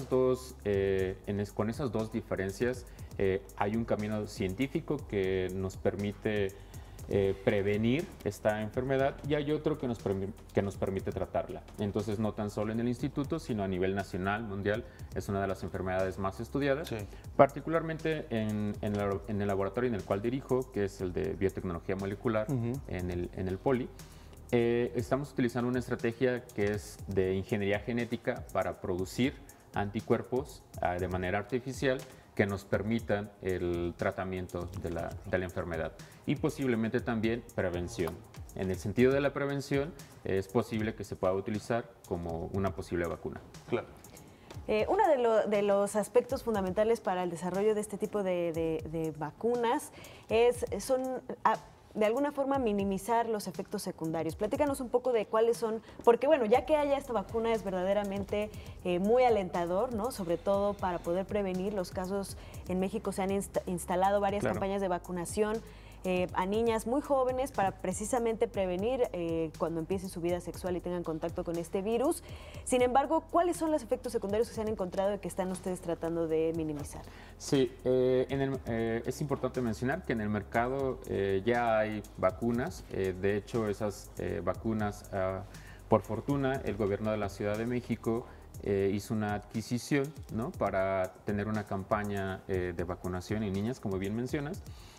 con esas dos diferencias, hay un camino científico que nos permite prevenir esta enfermedad y hay otro que nos permite tratarla. Entonces, no tan solo en el instituto, sino a nivel nacional, mundial, es una de las enfermedades más estudiadas, particularmente en el laboratorio en el cual dirijo, que es el de biotecnología molecular en el Poli. Estamos utilizando una estrategia que es de ingeniería genética para producir anticuerpos de manera artificial que nos permitan el tratamiento de la enfermedad y posiblemente también prevención. En el sentido de la prevención, es posible que se pueda utilizar como una posible vacuna. Claro. Uno de los aspectos fundamentales para el desarrollo de este tipo de vacunas son de alguna forma minimizar los efectos secundarios. Platícanos un poco de cuáles son, porque bueno, ya que haya esta vacuna es verdaderamente muy alentador, ¿no? Sobre todo para poder prevenir los casos. En México se han instalado varias campañas de vacunación a niñas muy jóvenes para precisamente prevenir cuando empiece su vida sexual y tengan contacto con este virus. Sin embargo, ¿cuáles son los efectos secundarios que se han encontrado y que están ustedes tratando de minimizar? Sí, es importante mencionar que en el mercado ya hay vacunas. De hecho, esas vacunas, por fortuna, el gobierno de la Ciudad de México hizo una adquisición, ¿no?, para tener una campaña de vacunación en niñas, como bien mencionas.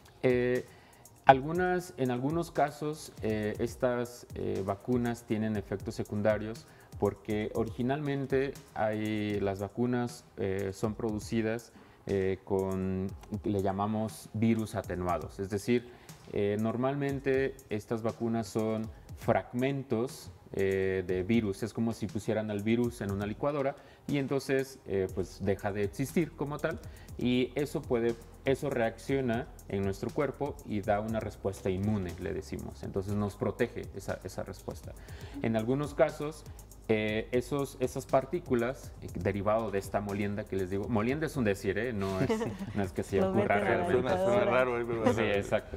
En algunos casos, estas vacunas tienen efectos secundarios porque originalmente las vacunas son producidas le llamamos virus atenuados. Es decir, normalmente estas vacunas son fragmentos de virus. Es como si pusieran al virus en una licuadora y entonces pues deja de existir como tal y eso reacciona en nuestro cuerpo y da una respuesta inmune, le decimos. Entonces nos protege esa respuesta. En algunos casos, esas partículas derivado de esta molienda que les digo, molienda es un decir, no es que se ocurra realmente. Suena raro. Sí, exacto.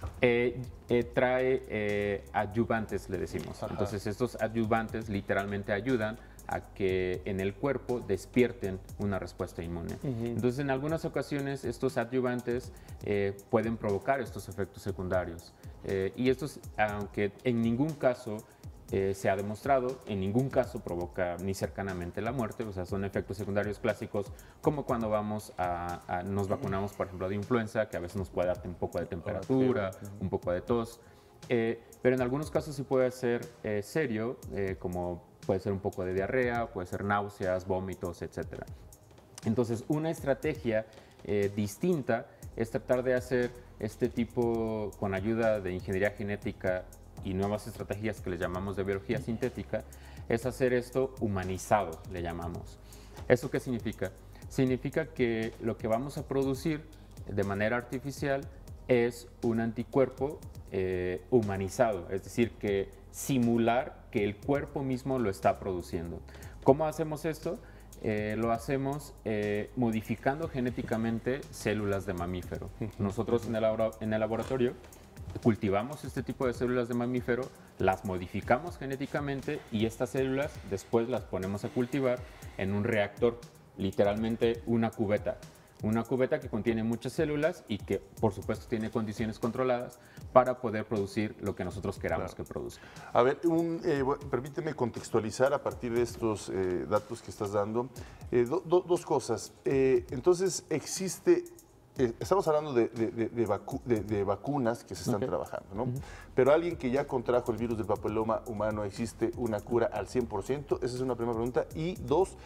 Trae adyuvantes, le decimos. Entonces estos adyuvantes literalmente ayudan a que en el cuerpo despierten una respuesta inmune. Entonces, en algunas ocasiones, estos adyuvantes pueden provocar estos efectos secundarios. Y estos, aunque en ningún caso se ha demostrado, en ningún caso provoca ni cercanamente la muerte, o sea, son efectos secundarios clásicos, como cuando nos vacunamos, por ejemplo, de influenza, que a veces nos puede dar un poco de temperatura, un poco de tos. Pero en algunos casos sí puede ser serio, como puede ser un poco de diarrea, puede ser náuseas, vómitos, etc. Entonces, una estrategia distinta es tratar de hacer este tipo, con ayuda de ingeniería genética y nuevas estrategias que le llamamos de biología sintética, es hacer esto humanizado, le llamamos. ¿Eso qué significa? Significa que lo que vamos a producir de manera artificial es un anticuerpo humanizado, es decir, que simular que el cuerpo mismo lo está produciendo. ¿Cómo hacemos esto? Lo hacemos modificando genéticamente células de mamífero. Nosotros en el laboratorio cultivamos este tipo de células de mamífero, las modificamos genéticamente y estas células después las ponemos a cultivar en un reactor, literalmente una cubeta. Una cubeta que contiene muchas células y que, por supuesto, tiene condiciones controladas para poder producir lo que nosotros queramos que produzca. A ver, permíteme contextualizar a partir de estos datos que estás dando dos cosas. Entonces, existe estamos hablando de vacunas que se están trabajando, ¿no? Pero alguien que ya contrajo el virus del papiloma humano, ¿existe una cura al 100%? Esa es una primera pregunta. Y dos,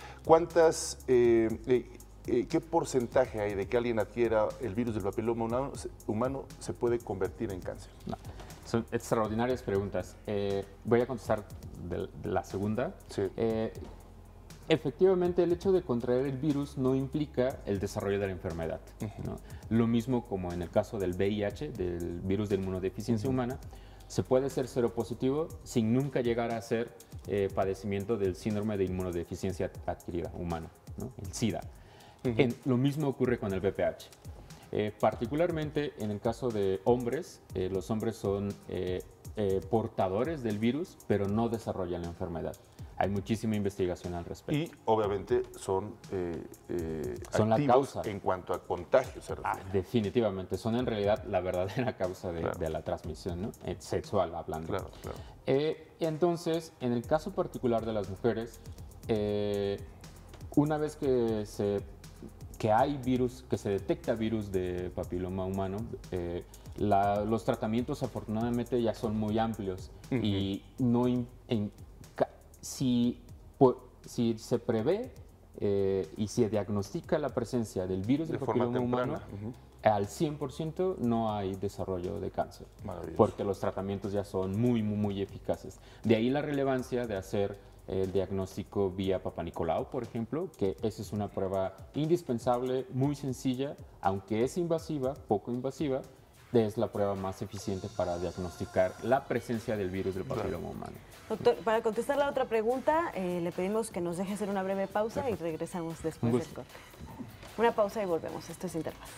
¿qué porcentaje hay de que alguien adquiera el virus del papiloma humano se puede convertir en cáncer? No. Son extraordinarias preguntas. Voy a contestar de la segunda. Sí. Efectivamente, el hecho de contraer el virus no implica el desarrollo de la enfermedad, ¿no? Lo mismo como en el caso del VIH, del virus de inmunodeficiencia humana, se puede ser seropositivo sin nunca llegar a ser padecimiento del síndrome de inmunodeficiencia adquirida humana, ¿no? El SIDA. Lo mismo ocurre con el VPH. Particularmente en el caso de hombres, los hombres son portadores del virus, pero no desarrollan la enfermedad. Hay muchísima investigación al respecto. Y obviamente son la activos causa en cuanto a contagios. Definitivamente, son en realidad la verdadera causa de la transmisión, ¿no? Sexual hablando. Claro. Entonces, en el caso particular de las mujeres, una vez que hay virus, que se detecta virus de papiloma humano, los tratamientos afortunadamente ya son muy amplios y no si se prevé y se diagnostica la presencia del virus del papiloma humano, al 100% no hay desarrollo de cáncer, porque los tratamientos ya son muy eficaces. De ahí la relevancia de hacer el diagnóstico vía Papa Nicolau, por ejemplo, que esa es una prueba indispensable, muy sencilla, aunque es invasiva, poco invasiva, es la prueba más eficiente para diagnosticar la presencia del virus del papiloma humano. Doctor, para contestar la otra pregunta, le pedimos que nos deje hacer una breve pausa y regresamos después del corte. Una pausa y volvemos. Esto es Interfaz.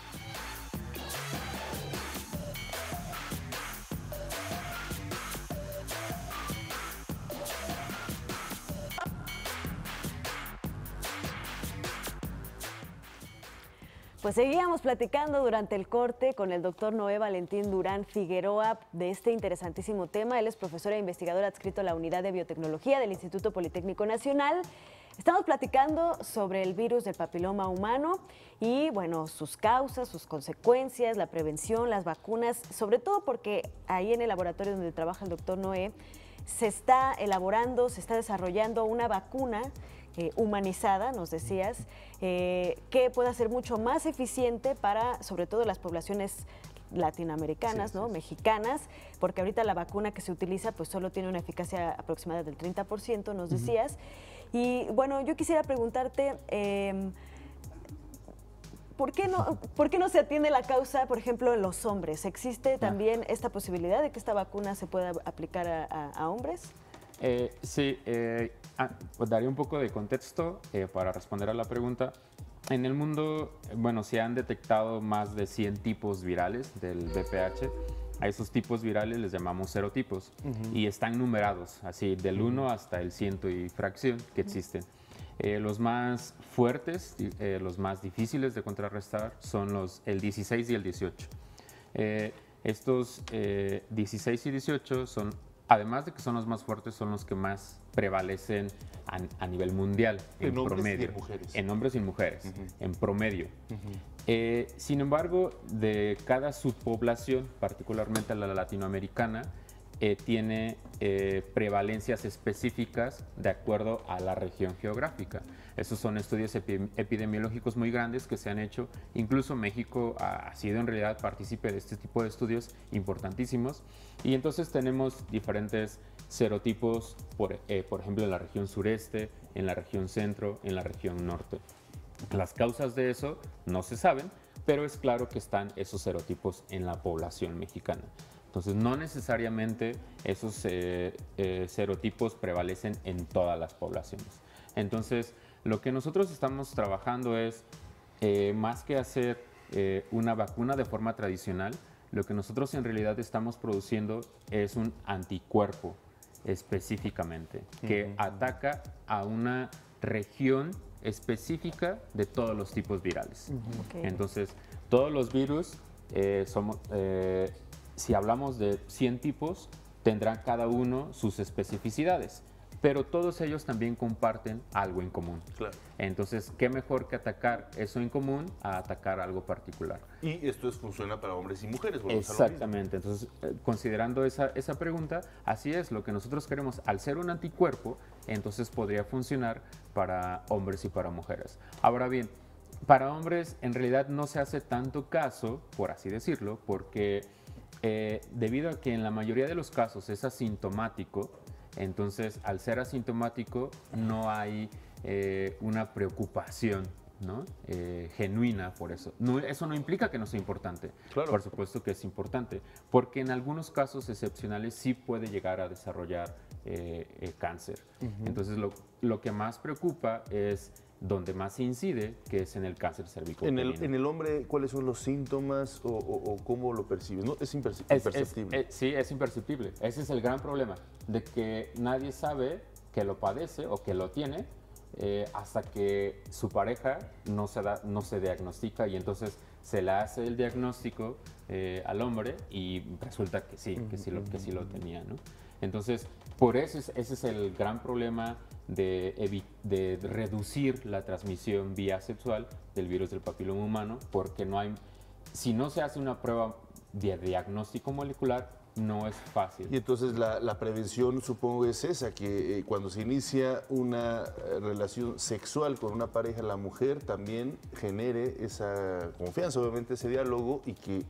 Pues seguíamos platicando durante el corte con el doctor Noé Valentín Durán Figueroa de este interesantísimo tema. Él es profesor e investigador adscrito a la Unidad de Biotecnología del Instituto Politécnico Nacional. Estamos platicando sobre el virus del papiloma humano y, bueno, sus causas, sus consecuencias, la prevención, las vacunas, sobre todo porque ahí en el laboratorio donde trabaja el doctor Noé se está elaborando, se está desarrollando una vacuna humanizada, nos decías, que pueda ser mucho más eficiente para, sobre todo, las poblaciones latinoamericanas, ¿no? Mexicanas, porque ahorita la vacuna que se utiliza pues solo tiene una eficacia aproximada del 30%, nos decías. Y bueno, yo quisiera preguntarte, ¿por qué no se atiende la causa, por ejemplo, en los hombres? ¿Existe también esta posibilidad de que esta vacuna se pueda aplicar a hombres? Sí, daría un poco de contexto para responder a la pregunta. En el mundo, bueno, se han detectado más de 100 tipos virales del VPH. A esos tipos virales les llamamos serotipos y están numerados, así del 1 hasta el 100 y fracción que existen. Los más fuertes, los más difíciles de contrarrestar son el 16 y el 18. Estos 16 y 18 son, además de que son los más fuertes, son los que más prevalecen a nivel mundial, en promedio. En hombres y en mujeres, en promedio. Sin embargo, de cada subpoblación, particularmente la latinoamericana, tiene prevalencias específicas de acuerdo a la región geográfica. Esos son estudios epidemiológicos muy grandes que se han hecho. Incluso México ha sido en realidad partícipe de este tipo de estudios importantísimos. Y entonces tenemos diferentes serotipos, por ejemplo, en la región sureste, en la región centro, en la región norte. Las causas de eso no se saben, pero es claro que están esos serotipos en la población mexicana. Entonces, no necesariamente esos serotipos prevalecen en todas las poblaciones. Entonces, lo que nosotros estamos trabajando es, más que hacer una vacuna de forma tradicional, lo que nosotros en realidad estamos produciendo es un anticuerpo específicamente que ataca a una región específica de todos los tipos virales. Entonces, todos los virus si hablamos de 100 tipos, tendrán cada uno sus especificidades, pero todos ellos también comparten algo en común. Claro. Entonces, ¿qué mejor que atacar eso en común a atacar algo particular? Y esto funciona para hombres y mujeres. Exactamente. Entonces, considerando esa pregunta, así es, lo que nosotros queremos, al ser un anticuerpo, entonces podría funcionar para hombres y para mujeres. Ahora bien, para hombres en realidad no se hace tanto caso, por así decirlo, porque debido a que en la mayoría de los casos es asintomático, entonces al ser asintomático no hay una preocupación, ¿no? Genuina por eso. Eso no implica que no sea importante. Claro. Por supuesto que es importante, porque en algunos casos excepcionales sí puede llegar a desarrollar cáncer. Entonces lo que más preocupa es donde más incide, que es en el cáncer cervicouterino. En el hombre, ¿cuáles son los síntomas o cómo lo percibes? ¿No? Es imperceptible. Sí, es imperceptible. Ese es el gran problema, de que nadie sabe que lo padece o que lo tiene hasta que su pareja no se diagnostica, y entonces se le hace el diagnóstico al hombre y resulta que sí lo tenía, ¿no? Entonces, por eso ese es el gran problema de reducir la transmisión vía sexual del virus del papiloma humano, porque si no se hace una prueba de diagnóstico molecular, no es fácil. Y entonces la prevención, supongo, es esa, que cuando se inicia una relación sexual con una pareja, la mujer también genere esa confianza, obviamente ese diálogo, y que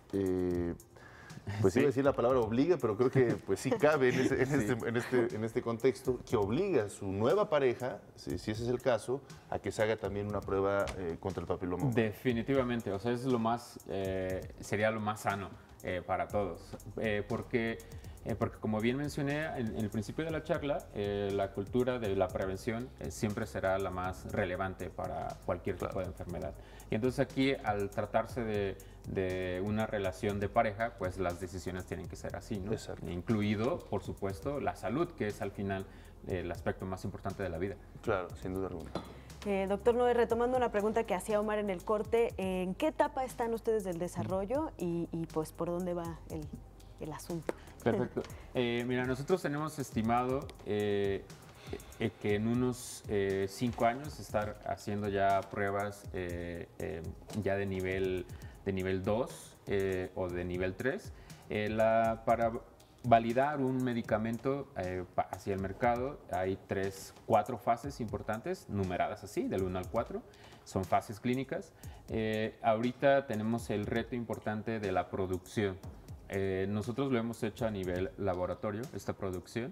pues sí. Iba a decir la palabra obliga, pero creo que pues sí cabe en este contexto, que obliga a su nueva pareja, si ese es el caso, a que se haga también una prueba contra el papiloma humano. Definitivamente, o sea, es sería lo más sano para todos, porque como bien mencioné en el principio de la charla, la cultura de la prevención siempre será la más relevante para cualquier tipo de enfermedad. Y entonces aquí, al tratarse de una relación de pareja, pues las decisiones tienen que ser así, ¿no? Exacto. Incluido, por supuesto, la salud, que es al final el aspecto más importante de la vida. Claro, sin duda alguna. Doctor Noé, retomando una pregunta que hacía Omar en el corte, ¿en qué etapa están ustedes del desarrollo y pues por dónde va el asunto? Perfecto. Mira, nosotros tenemos estimado que en unos 5 años estar haciendo ya pruebas ya de nivel 2 o de nivel 3 para validar un medicamento hacia el mercado. Hay 4 fases importantes, numeradas así, del 1 al 4. Son fases clínicas. Ahorita tenemos el reto importante de la producción. Nosotros lo hemos hecho a nivel laboratorio, esta producción,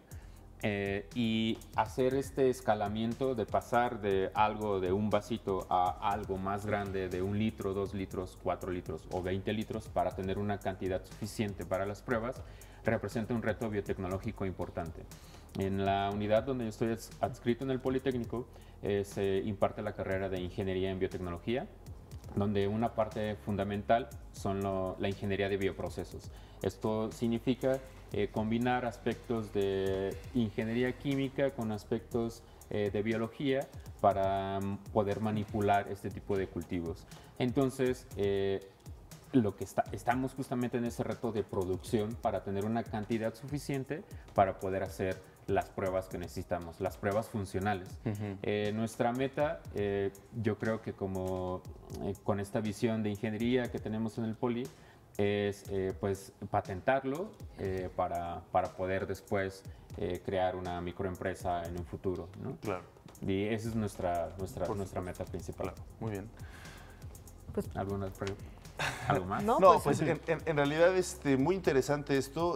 y hacer este escalamiento de pasar de un vasito a algo más grande, de 1 litro, 2 litros, 4 litros o 20 litros, para tener una cantidad suficiente para las pruebas, representa un reto biotecnológico importante. En la unidad donde yo estoy adscrito en el Politécnico, se imparte la carrera de Ingeniería en Biotecnología, donde una parte fundamental son la ingeniería de bioprocesos. Esto significa combinar aspectos de ingeniería química con aspectos de biología para poder manipular este tipo de cultivos. Entonces, lo que estamos justamente en ese reto de producción para tener una cantidad suficiente para poder hacer las pruebas que necesitamos, las pruebas funcionales. Nuestra meta, yo creo que con esta visión de ingeniería que tenemos en el Poli, es pues patentarlo para poder después crear una microempresa en un futuro, ¿no? Claro. Y esa es nuestra meta principal. Claro. Muy bien. Pues, ¿Alguna pregunta? ¿Algo más? No, pues en realidad muy interesante esto.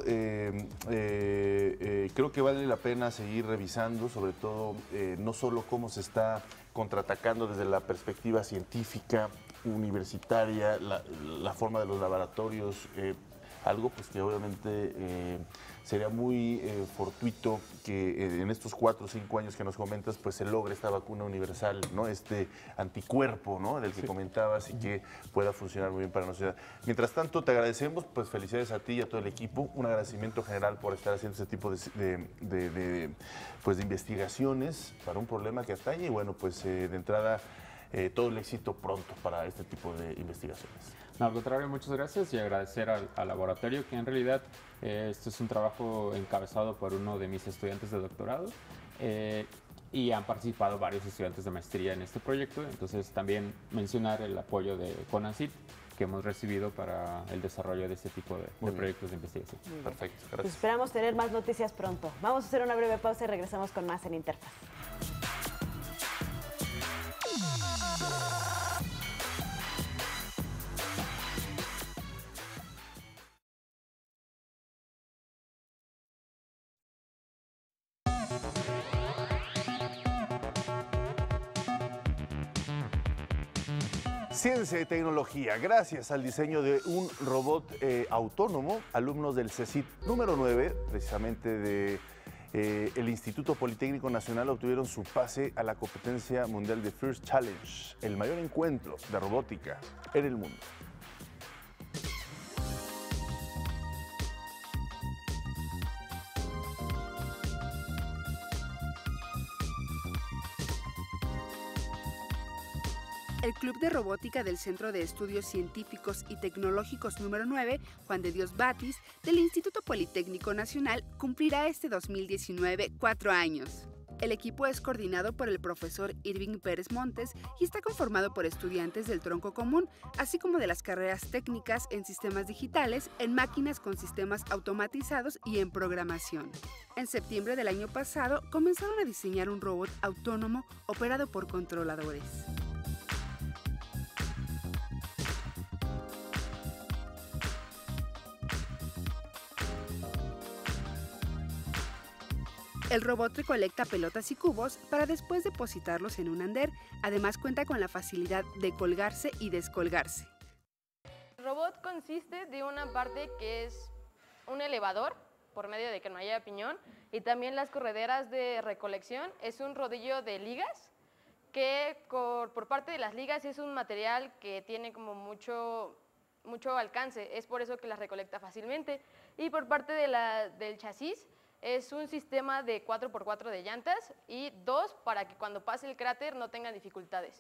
Creo que vale la pena seguir revisando, sobre todo no solo cómo se está contraatacando desde la perspectiva científica, universitaria, la forma de los laboratorios, algo pues que obviamente sería muy fortuito que en estos 4 o 5 años que nos comentas pues se logre esta vacuna universal, ¿no? Este anticuerpo, ¿no? Del que comentabas, y que pueda funcionar muy bien para la sociedad. Mientras tanto, te agradecemos, pues felicidades a ti y a todo el equipo, un agradecimiento general por estar haciendo este tipo de investigaciones para un problema que atañe, y bueno, pues de entrada todo el éxito pronto para este tipo de investigaciones. No, al contrario, muchas gracias, y agradecer al laboratorio, que en realidad esto es un trabajo encabezado por uno de mis estudiantes de doctorado, y han participado varios estudiantes de maestría en este proyecto. Entonces también mencionar el apoyo de CONACYT que hemos recibido para el desarrollo de este tipo de proyectos de investigación. Perfecto, gracias. Pues esperamos tener más noticias pronto. Vamos a hacer una breve pausa y regresamos con más en Interfaz. Ciencia y tecnología. Gracias al diseño de un robot autónomo, alumnos del CECIT número 9, precisamente de el Instituto Politécnico Nacional, obtuvieron su pase a la competencia mundial de FIRST Challenge, el mayor encuentro de robótica en el mundo. El Club de Robótica del Centro de Estudios Científicos y Tecnológicos número 9, Juan de Dios Batis, del Instituto Politécnico Nacional, cumplirá este 2019 4 años. El equipo es coordinado por el profesor Irving Pérez Montes y está conformado por estudiantes del tronco común, así como de las carreras técnicas en sistemas digitales, en máquinas con sistemas automatizados y en programación. En septiembre del año pasado, comenzaron a diseñar un robot autónomo operado por controladores. El robot recolecta pelotas y cubos para después depositarlos en un andén. Además cuenta con la facilidad de colgarse y descolgarse. El robot consiste de una parte que es un elevador, por medio de que no haya piñón, y también las correderas de recolección. Es un rodillo de ligas, que por parte de las ligas es un material que tiene como mucho alcance, es por eso que las recolecta fácilmente. Y por parte del chasis, es un sistema de 4x4 de llantas y 2 para que cuando pase el cráter no tengan dificultades.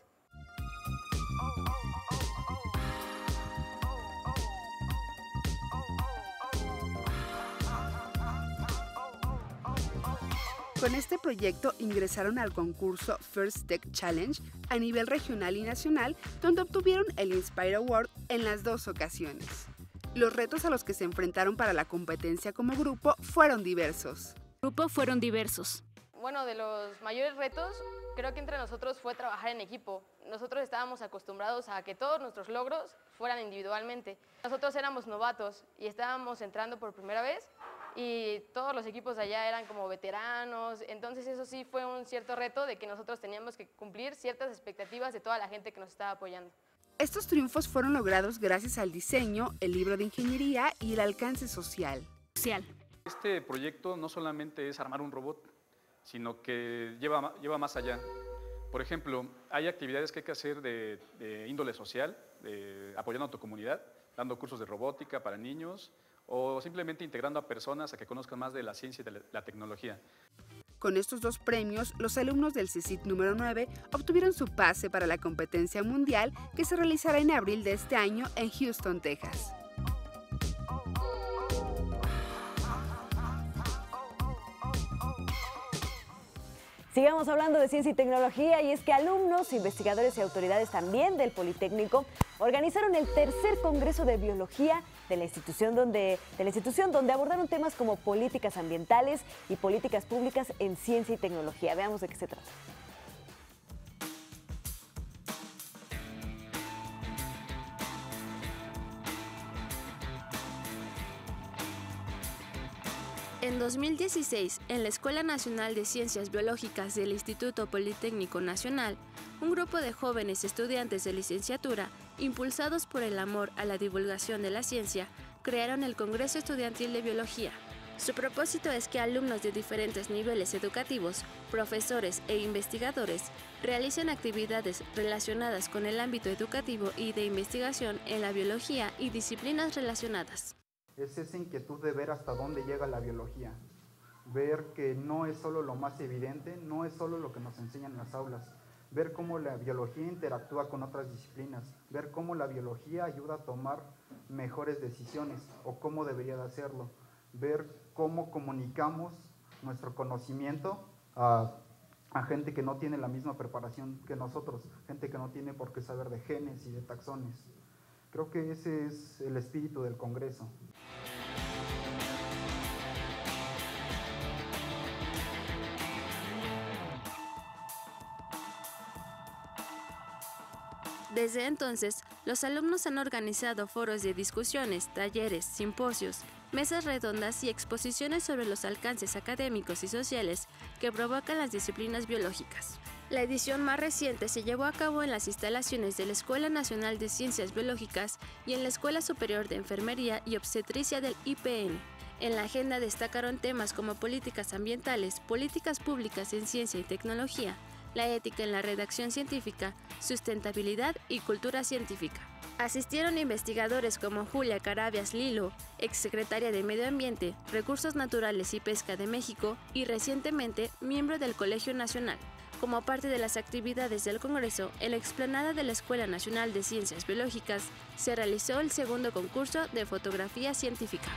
Con este proyecto ingresaron al concurso First Tech Challenge a nivel regional y nacional, donde obtuvieron el Inspire Award en las 2 ocasiones. Los retos a los que se enfrentaron para la competencia como grupo fueron diversos. Bueno, de los mayores retos, creo que entre nosotros fue trabajar en equipo. Nosotros estábamos acostumbrados a que todos nuestros logros fueran individualmente. Nosotros éramos novatos y estábamos entrando por primera vez y todos los equipos de allá eran como veteranos. Entonces eso sí fue un cierto reto de que nosotros teníamos que cumplir ciertas expectativas de toda la gente que nos estaba apoyando. Estos triunfos fueron logrados gracias al diseño, el libro de ingeniería y el alcance social. Este proyecto no solamente es armar un robot, sino que lleva más allá. Por ejemplo, hay actividades que hay que hacer de índole social, apoyando a tu comunidad, dando cursos de robótica para niños o simplemente integrando a personas a que conozcan más de la ciencia y de la tecnología. Con estos 2 premios, los alumnos del CECIT número 9 obtuvieron su pase para la competencia mundial que se realizará en abril de este año en Houston, Texas. Sigamos hablando de ciencia y tecnología, y es que alumnos, investigadores y autoridades también del Politécnico organizaron el tercer Congreso de Biología de la institución donde abordaron temas como políticas ambientales y políticas públicas en ciencia y tecnología. Veamos de qué se trata. En 2016, en la Escuela Nacional de Ciencias Biológicas del Instituto Politécnico Nacional, un grupo de jóvenes estudiantes de licenciatura, impulsados por el amor a la divulgación de la ciencia, crearon el Congreso Estudiantil de Biología. Su propósito es que alumnos de diferentes niveles educativos, profesores e investigadores realicen actividades relacionadas con el ámbito educativo y de investigación en la biología y disciplinas relacionadas. Es esa inquietud de ver hasta dónde llega la biología, ver que no es solo lo más evidente, no es solo lo que nos enseñan en las aulas, ver cómo la biología interactúa con otras disciplinas, ver cómo la biología ayuda a tomar mejores decisiones o cómo debería de hacerlo, ver cómo comunicamos nuestro conocimiento a gente que no tiene la misma preparación que nosotros, gente que no tiene por qué saber de genes y de taxones. Creo que ese es el espíritu del Congreso. Desde entonces, los alumnos han organizado foros de discusiones, talleres, simposios, mesas redondas y exposiciones sobre los alcances académicos y sociales que provocan las disciplinas biológicas. La edición más reciente se llevó a cabo en las instalaciones de la Escuela Nacional de Ciencias Biológicas y en la Escuela Superior de Enfermería y Obstetricia del IPN. En la agenda destacaron temas como políticas ambientales, políticas públicas en ciencia y tecnología, la ética en la redacción científica, sustentabilidad y cultura científica. Asistieron investigadores como Julia Carabias Lilo, exsecretaria de Medio Ambiente, Recursos Naturales y Pesca de México y recientemente miembro del Colegio Nacional. Como parte de las actividades del Congreso, en la explanada de la Escuela Nacional de Ciencias Biológicas se realizó el segundo concurso de fotografía científica.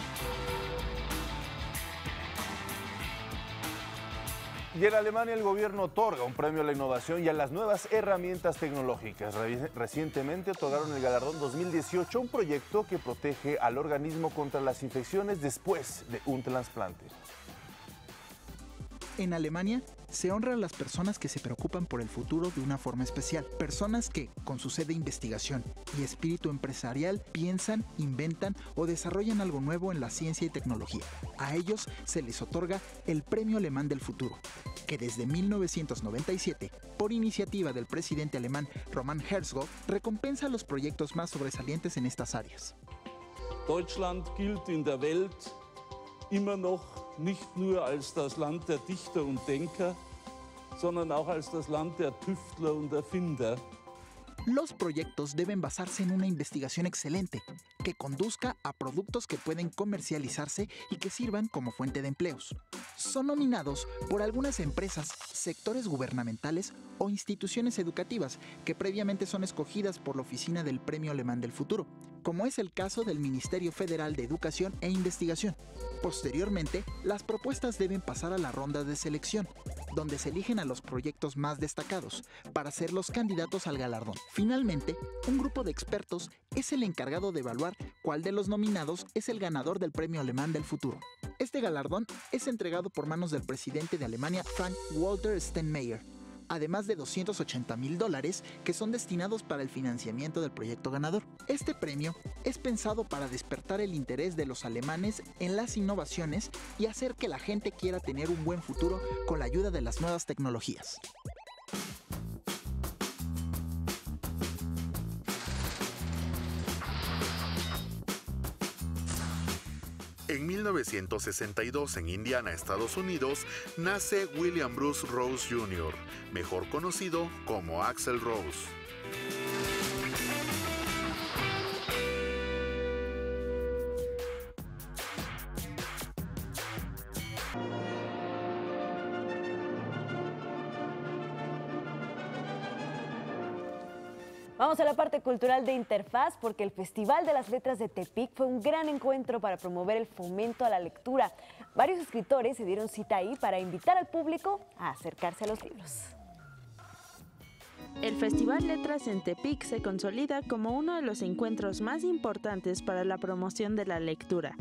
Y en Alemania el gobierno otorga un premio a la innovación y a las nuevas herramientas tecnológicas. Recientemente otorgaron el galardón 2018 a un proyecto que protege al organismo contra las infecciones después de un trasplante. En Alemania se honra a las personas que se preocupan por el futuro de una forma especial. Personas que, con su sed de investigación y espíritu empresarial, piensan, inventan o desarrollan algo nuevo en la ciencia y tecnología. A ellos se les otorga el Premio Alemán del Futuro, que desde 1997, por iniciativa del presidente alemán Roman Herzog, recompensa los proyectos más sobresalientes en estas áreas. Deutschland gilt in der Welt immer noch nicht nur als das Land der Dichter und Denker, sondern auch als das Land der Tüftler und Erfinder. Los proyectos deben basarse en una investigación excelente, que conduzca a productos que pueden comercializarse y que sirvan como fuente de empleos. Son nominados por algunas empresas, sectores gubernamentales o instituciones educativas que previamente son escogidas por la Oficina del Premio Alemán del Futuro, como es el caso del Ministerio Federal de Educación e Investigación. Posteriormente, las propuestas deben pasar a la ronda de selección, donde se eligen a los proyectos más destacados para ser los candidatos al galardón. Finalmente, un grupo de expertos es el encargado de evaluar cuál de los nominados es el ganador del Premio Alemán del Futuro. Este galardón es entregado por manos del presidente de Alemania, Frank-Walter Steinmeier, además de $280,000 que son destinados para el financiamiento del proyecto ganador. Este premio es pensado para despertar el interés de los alemanes en las innovaciones y hacer que la gente quiera tener un buen futuro con la ayuda de las nuevas tecnologías. En 1962, en Indiana, Estados Unidos, nace William Bruce Rose Jr., mejor conocido como Axl Rose. Vamos a la parte cultural de Interfaz, porque el Festival de las Letras de Tepic fue un gran encuentro para promover el fomento a la lectura. Varios escritores se dieron cita ahí para invitar al público a acercarse a los libros. El Festival Letras en Tepic se consolida como uno de los encuentros más importantes para la promoción de la lectura.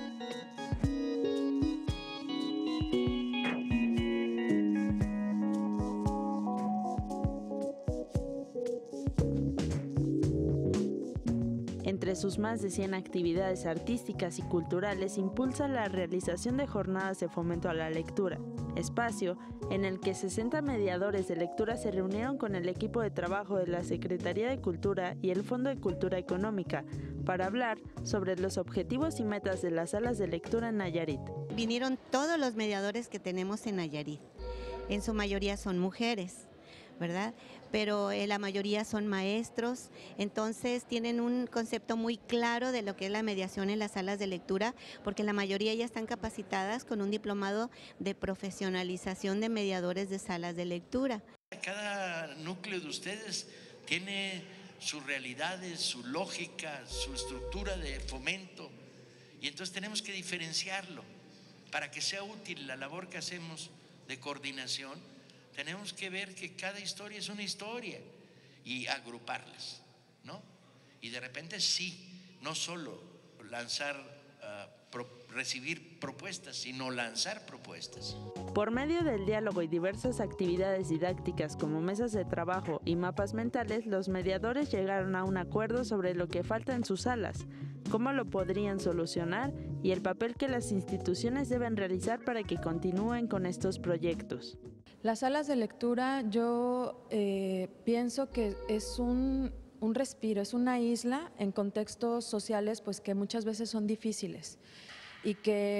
Entre sus más de 100 actividades artísticas y culturales impulsa la realización de jornadas de fomento a la lectura, espacio en el que 60 mediadores de lectura se reunieron con el equipo de trabajo de la Secretaría de Cultura y el Fondo de Cultura Económica para hablar sobre los objetivos y metas de las salas de lectura en Nayarit. Vinieron todos los mediadores que tenemos en Nayarit, en su mayoría son mujeres, ¿verdad? Pero la mayoría son maestros, entonces tienen un concepto muy claro de lo que es la mediación en las salas de lectura, porque la mayoría ya están capacitadas con un diplomado de profesionalización de mediadores de salas de lectura. Cada núcleo de ustedes tiene sus realidades, su lógica, su estructura de fomento, y entonces tenemos que diferenciarlo para que sea útil la labor que hacemos de coordinación, tenemos que ver que cada historia es una historia y agruparlas, ¿no? Y de repente sí, no solo lanzar, recibir propuestas, sino lanzar propuestas. Por medio del diálogo y diversas actividades didácticas como mesas de trabajo y mapas mentales, los mediadores llegaron a un acuerdo sobre lo que falta en sus salas, cómo lo podrían solucionar y el papel que las instituciones deben realizar para que continúen con estos proyectos. Las salas de lectura yo pienso que es un respiro, es una isla en contextos sociales pues que muchas veces son difíciles y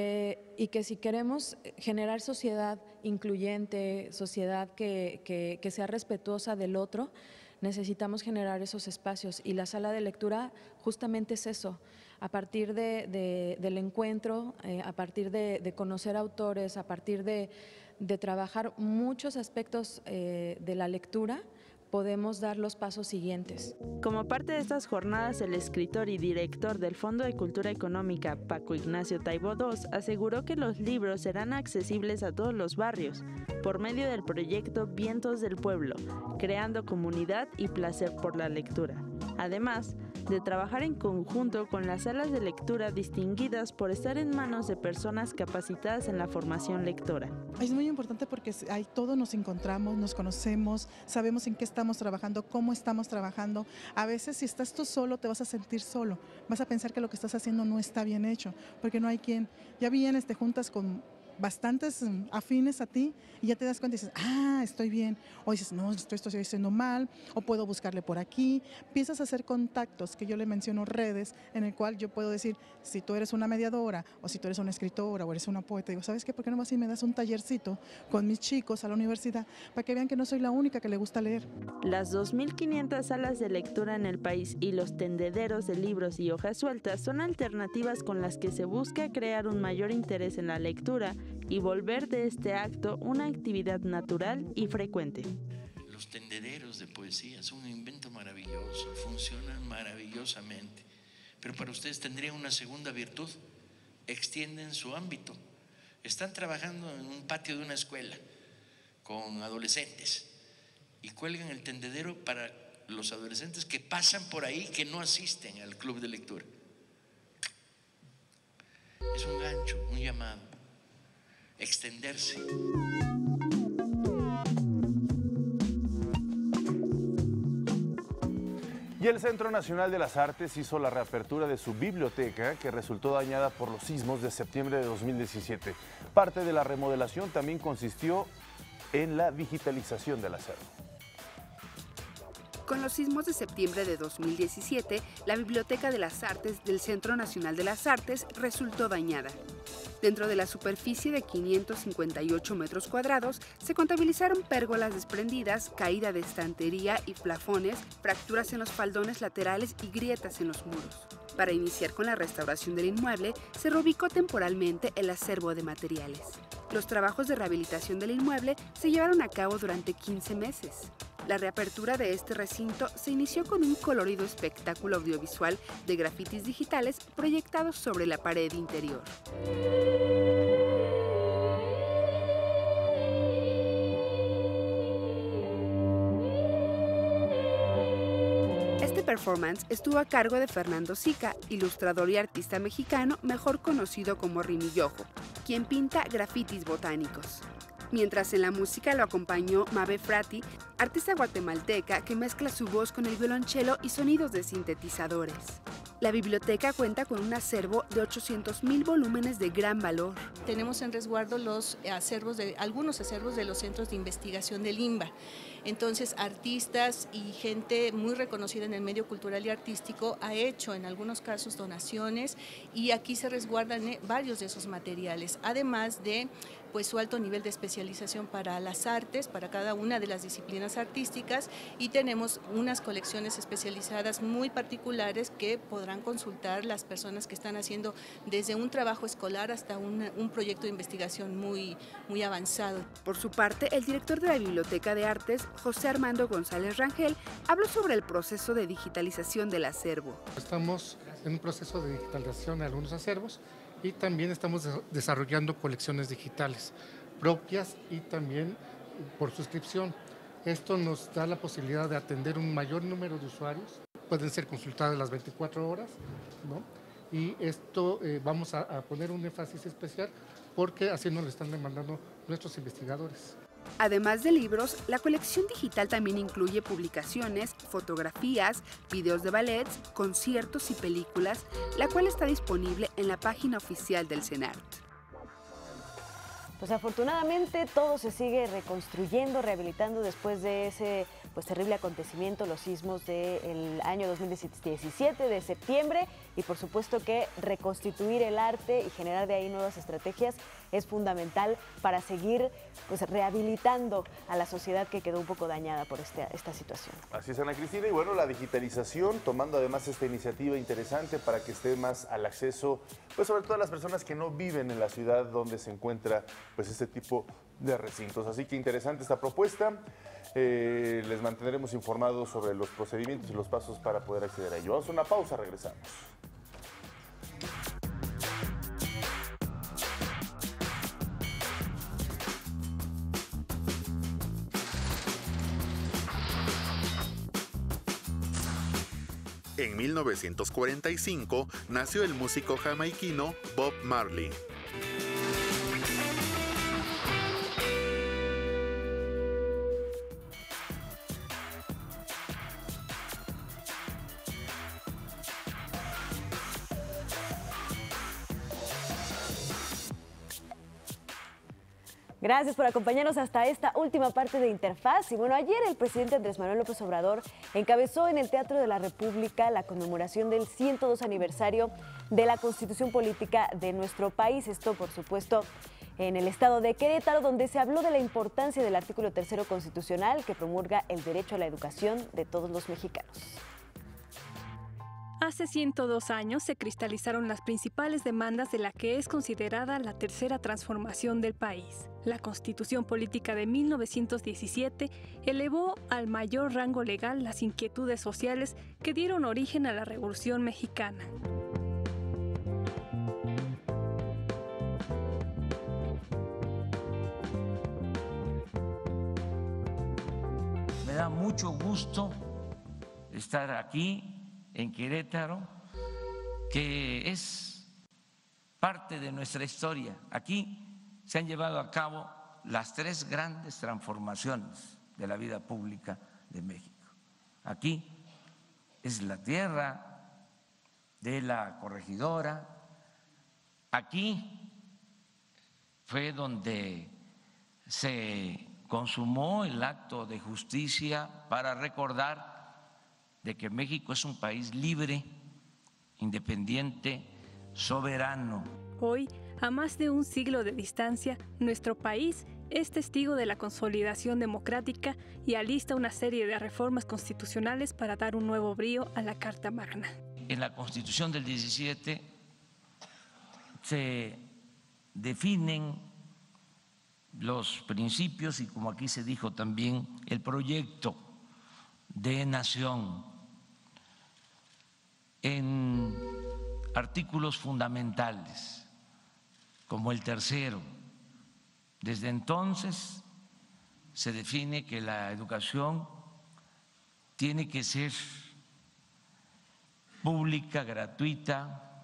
que si queremos generar sociedad incluyente, sociedad que sea respetuosa del otro, necesitamos generar esos espacios y la sala de lectura justamente es eso. A partir del encuentro, a partir de conocer autores, a partir de trabajar muchos aspectos de la lectura, podemos dar los pasos siguientes. Como parte de estas jornadas, el escritor y director del Fondo de Cultura Económica, Paco Ignacio Taibo II, aseguró que los libros serán accesibles a todos los barrios, por medio del proyecto Vientos del Pueblo, creando comunidad y placer por la lectura. Además de trabajar en conjunto con las salas de lectura distinguidas por estar en manos de personas capacitadas en la formación lectora. Es muy importante porque ahí todos nos encontramos, nos conocemos, sabemos en qué estamos trabajando, cómo estamos trabajando. A veces si estás tú solo te vas a sentir solo, vas a pensar que lo que estás haciendo no está bien hecho, porque no hay quien. Ya vienes, te juntas con bastantes afines a ti y ya te das cuenta y dices, estoy bien, o dices, no, estoy haciendo mal, o puedo buscarle por aquí. Empiezas a hacer contactos, que yo le menciono redes, en el cual yo puedo decir, si tú eres una mediadora, o si tú eres una escritora, o eres una poeta, digo, ¿sabes qué? ¿Por qué no vas y me das un tallercito con mis chicos a la universidad, para que vean que no soy la única que le gusta leer? Las 2.500 salas de lectura en el país y los tendederos de libros y hojas sueltas son alternativas con las que se busca crear un mayor interés en la lectura y volver de este acto una actividad natural y frecuente. Los tendederos de poesía son un invento maravilloso, funcionan maravillosamente, pero para ustedes tendrían una segunda virtud: extienden su ámbito. Están trabajando en un patio de una escuela con adolescentes y cuelgan el tendedero para los adolescentes que pasan por ahí, que no asisten al club de lectura. Es un gancho, un llamado, extenderse. Y el Centro Nacional de las Artes hizo la reapertura de su biblioteca, que resultó dañada por los sismos de septiembre de 2017. Parte de la remodelación también consistió en la digitalización del acervo. Con los sismos de septiembre de 2017, la Biblioteca de las Artes del Centro Nacional de las Artes resultó dañada. Dentro de la superficie de 558 metros cuadrados, se contabilizaron pérgolas desprendidas, caída de estantería y plafones, fracturas en los faldones laterales y grietas en los muros. Para iniciar con la restauración del inmueble, se reubicó temporalmente el acervo de materiales. Los trabajos de rehabilitación del inmueble se llevaron a cabo durante 15 meses. La reapertura de este recinto se inició con un colorido espectáculo audiovisual de grafitis digitales proyectados sobre la pared interior. Este performance estuvo a cargo de Fernando Sica, ilustrador y artista mexicano mejor conocido como Rimillojo, quien pinta grafitis botánicos. Mientras en la música lo acompañó Mabe Frati, artista guatemalteca que mezcla su voz con el violonchelo y sonidos de sintetizadores. La biblioteca cuenta con un acervo de 800,000 volúmenes de gran valor. Tenemos en resguardo algunos acervos de los centros de investigación del INBA. Entonces, artistas y gente muy reconocida en el medio cultural y artístico ha hecho en algunos casos donaciones y aquí se resguardan varios de esos materiales, además de su alto nivel de especialización para las artes, para cada una de las disciplinas artísticas, y tenemos unas colecciones especializadas muy particulares que podrán consultar las personas que están haciendo desde un trabajo escolar hasta un proyecto de investigación muy avanzado. Por su parte, el director de la Biblioteca de Artes, José Armando González Rangel, habló sobre el proceso de digitalización del acervo. Estamos en un proceso de digitalización de algunos acervos y también estamos desarrollando colecciones digitales propias y también por suscripción. Esto nos da la posibilidad de atender un mayor número de usuarios, pueden ser consultadas las 24 horas, ¿no? Y esto vamos a poner un énfasis especial porque así nos lo están demandando nuestros investigadores. Además de libros, la colección digital también incluye publicaciones, fotografías, videos de ballets, conciertos y películas, la cual está disponible en la página oficial del CENART. Pues afortunadamente todo se sigue reconstruyendo, rehabilitando después de ese terrible acontecimiento, los sismos del año 2017 de septiembre, y por supuesto que reconstituir el arte y generar de ahí nuevas estrategias es fundamental para seguir rehabilitando a la sociedad que quedó un poco dañada por esta situación. Así es, Ana Cristina, y bueno, la digitalización, tomando además esta iniciativa interesante para que esté más al acceso, pues sobre todo a las personas que no viven en la ciudad donde se encuentra pues este tipo de recintos. Así que interesante esta propuesta. Les mantendremos informados sobre los procedimientos y los pasos para poder acceder a ello. Vamos a una pausa, regresamos. En 1945 nació el músico jamaiquino Bob Marley. Gracias por acompañarnos hasta esta última parte de Interfaz. Y bueno, ayer el presidente Andrés Manuel López Obrador encabezó en el Teatro de la República la conmemoración del 102 aniversario de la Constitución Política de nuestro país. Esto, por supuesto, en el estado de Querétaro, donde se habló de la importancia del artículo 3º constitucional que promulga el derecho a la educación de todos los mexicanos. Hace 102 años se cristalizaron las principales demandas de la que es considerada la tercera transformación del país. La Constitución Política de 1917 elevó al mayor rango legal las inquietudes sociales que dieron origen a la Revolución Mexicana. Me da mucho gusto estar aquí en Querétaro, que es parte de nuestra historia. Aquí se han llevado a cabo las tres grandes transformaciones de la vida pública de México. Aquí es la tierra de la corregidora, aquí fue donde se consumó el acto de justicia para recordar de que México es un país libre, independiente, soberano. Hoy, a más de un siglo de distancia, nuestro país es testigo de la consolidación democrática y alista una serie de reformas constitucionales para dar un nuevo brío a la Carta Magna. En la Constitución del 17 se definen los principios y, como aquí se dijo también, el proyecto de nación en artículos fundamentales, como el tercero. Desde entonces se define que la educación tiene que ser pública, gratuita,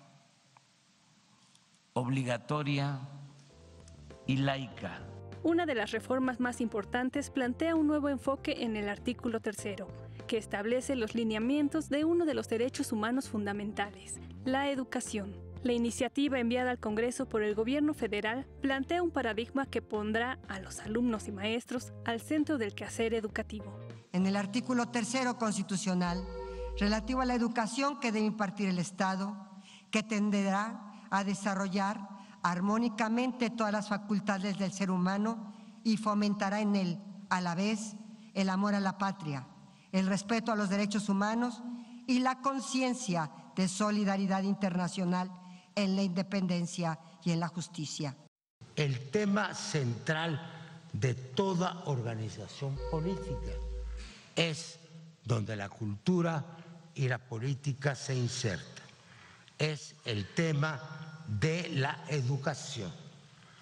obligatoria y laica. Una de las reformas más importantes plantea un nuevo enfoque en el artículo 3º, que establece los lineamientos de uno de los derechos humanos fundamentales, la educación. La iniciativa enviada al Congreso por el Gobierno federal plantea un paradigma que pondrá a los alumnos y maestros al centro del quehacer educativo. En el artículo 3º constitucional, relativo a la educación que debe impartir el Estado, que tenderá a desarrollar armónicamente todas las facultades del ser humano y fomentará en él, a la vez, el amor a la patria, el respeto a los derechos humanos y la conciencia de solidaridad internacional en la independencia y en la justicia. El tema central de toda organización política es donde la cultura y la política se insertan. Es el tema de la educación.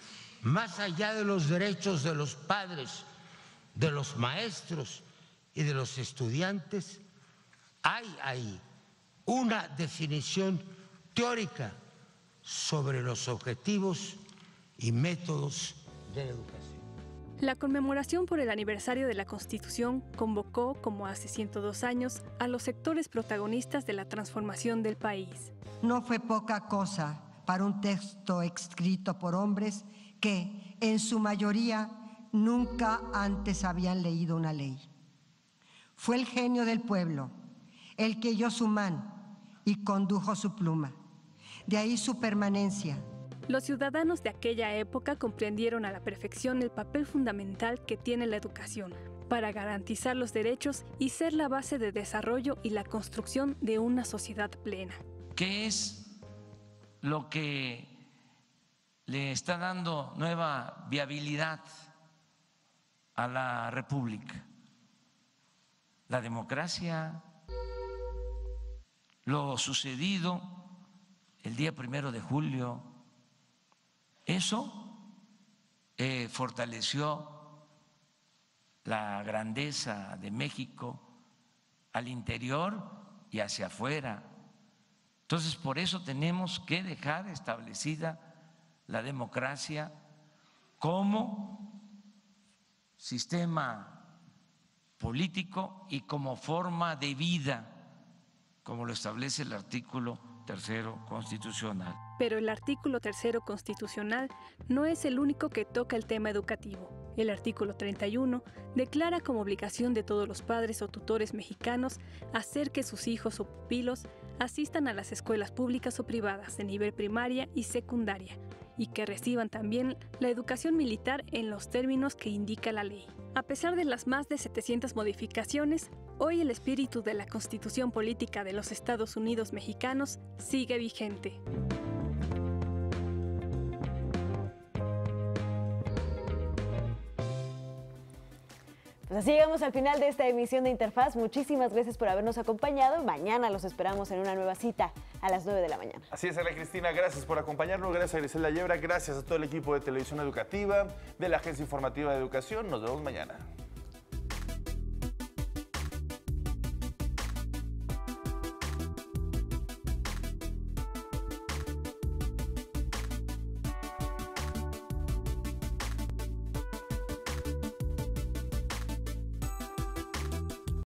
más allá de los derechos de los padres, de los maestros y de los estudiantes, hay ahí una definición teórica sobre los objetivos y métodos de la educación. La conmemoración por el aniversario de la Constitución convocó, como hace 102 años, a los sectores protagonistas de la transformación del país. No fue poca cosa para un texto escrito por hombres que, en su mayoría, nunca antes habían leído una ley. Fue el genio del pueblo el que halló su mano y condujo su pluma. De ahí su permanencia. Los ciudadanos de aquella época comprendieron a la perfección el papel fundamental que tiene la educación para garantizar los derechos y ser la base de desarrollo y la construcción de una sociedad plena. ¿Qué es lo que le está dando nueva viabilidad a la República? La democracia, lo sucedido el día 1 de julio, eso fortaleció la grandeza de México al interior y hacia afuera. Entonces, por eso tenemos que dejar establecida la democracia como sistema político y como forma de vida, como lo establece el artículo 3 constitucional. Pero el artículo 3 constitucional no es el único que toca el tema educativo. El artículo 31 declara como obligación de todos los padres o tutores mexicanos hacer que sus hijos o pupilos asistan a las escuelas públicas o privadas de nivel primaria y secundaria y que reciban también la educación militar en los términos que indica la ley. A pesar de las más de 700 modificaciones, hoy el espíritu de la Constitución Política de los Estados Unidos Mexicanos sigue vigente. Pues así llegamos al final de esta emisión de Interfaz. Muchísimas gracias por habernos acompañado. Mañana los esperamos en una nueva cita a las 9 de la mañana. Así es, Ana Cristina, gracias por acompañarnos. Gracias a Griselda Yebra, gracias a todo el equipo de Televisión Educativa, de la Agencia Informativa de Educación. Nos vemos mañana.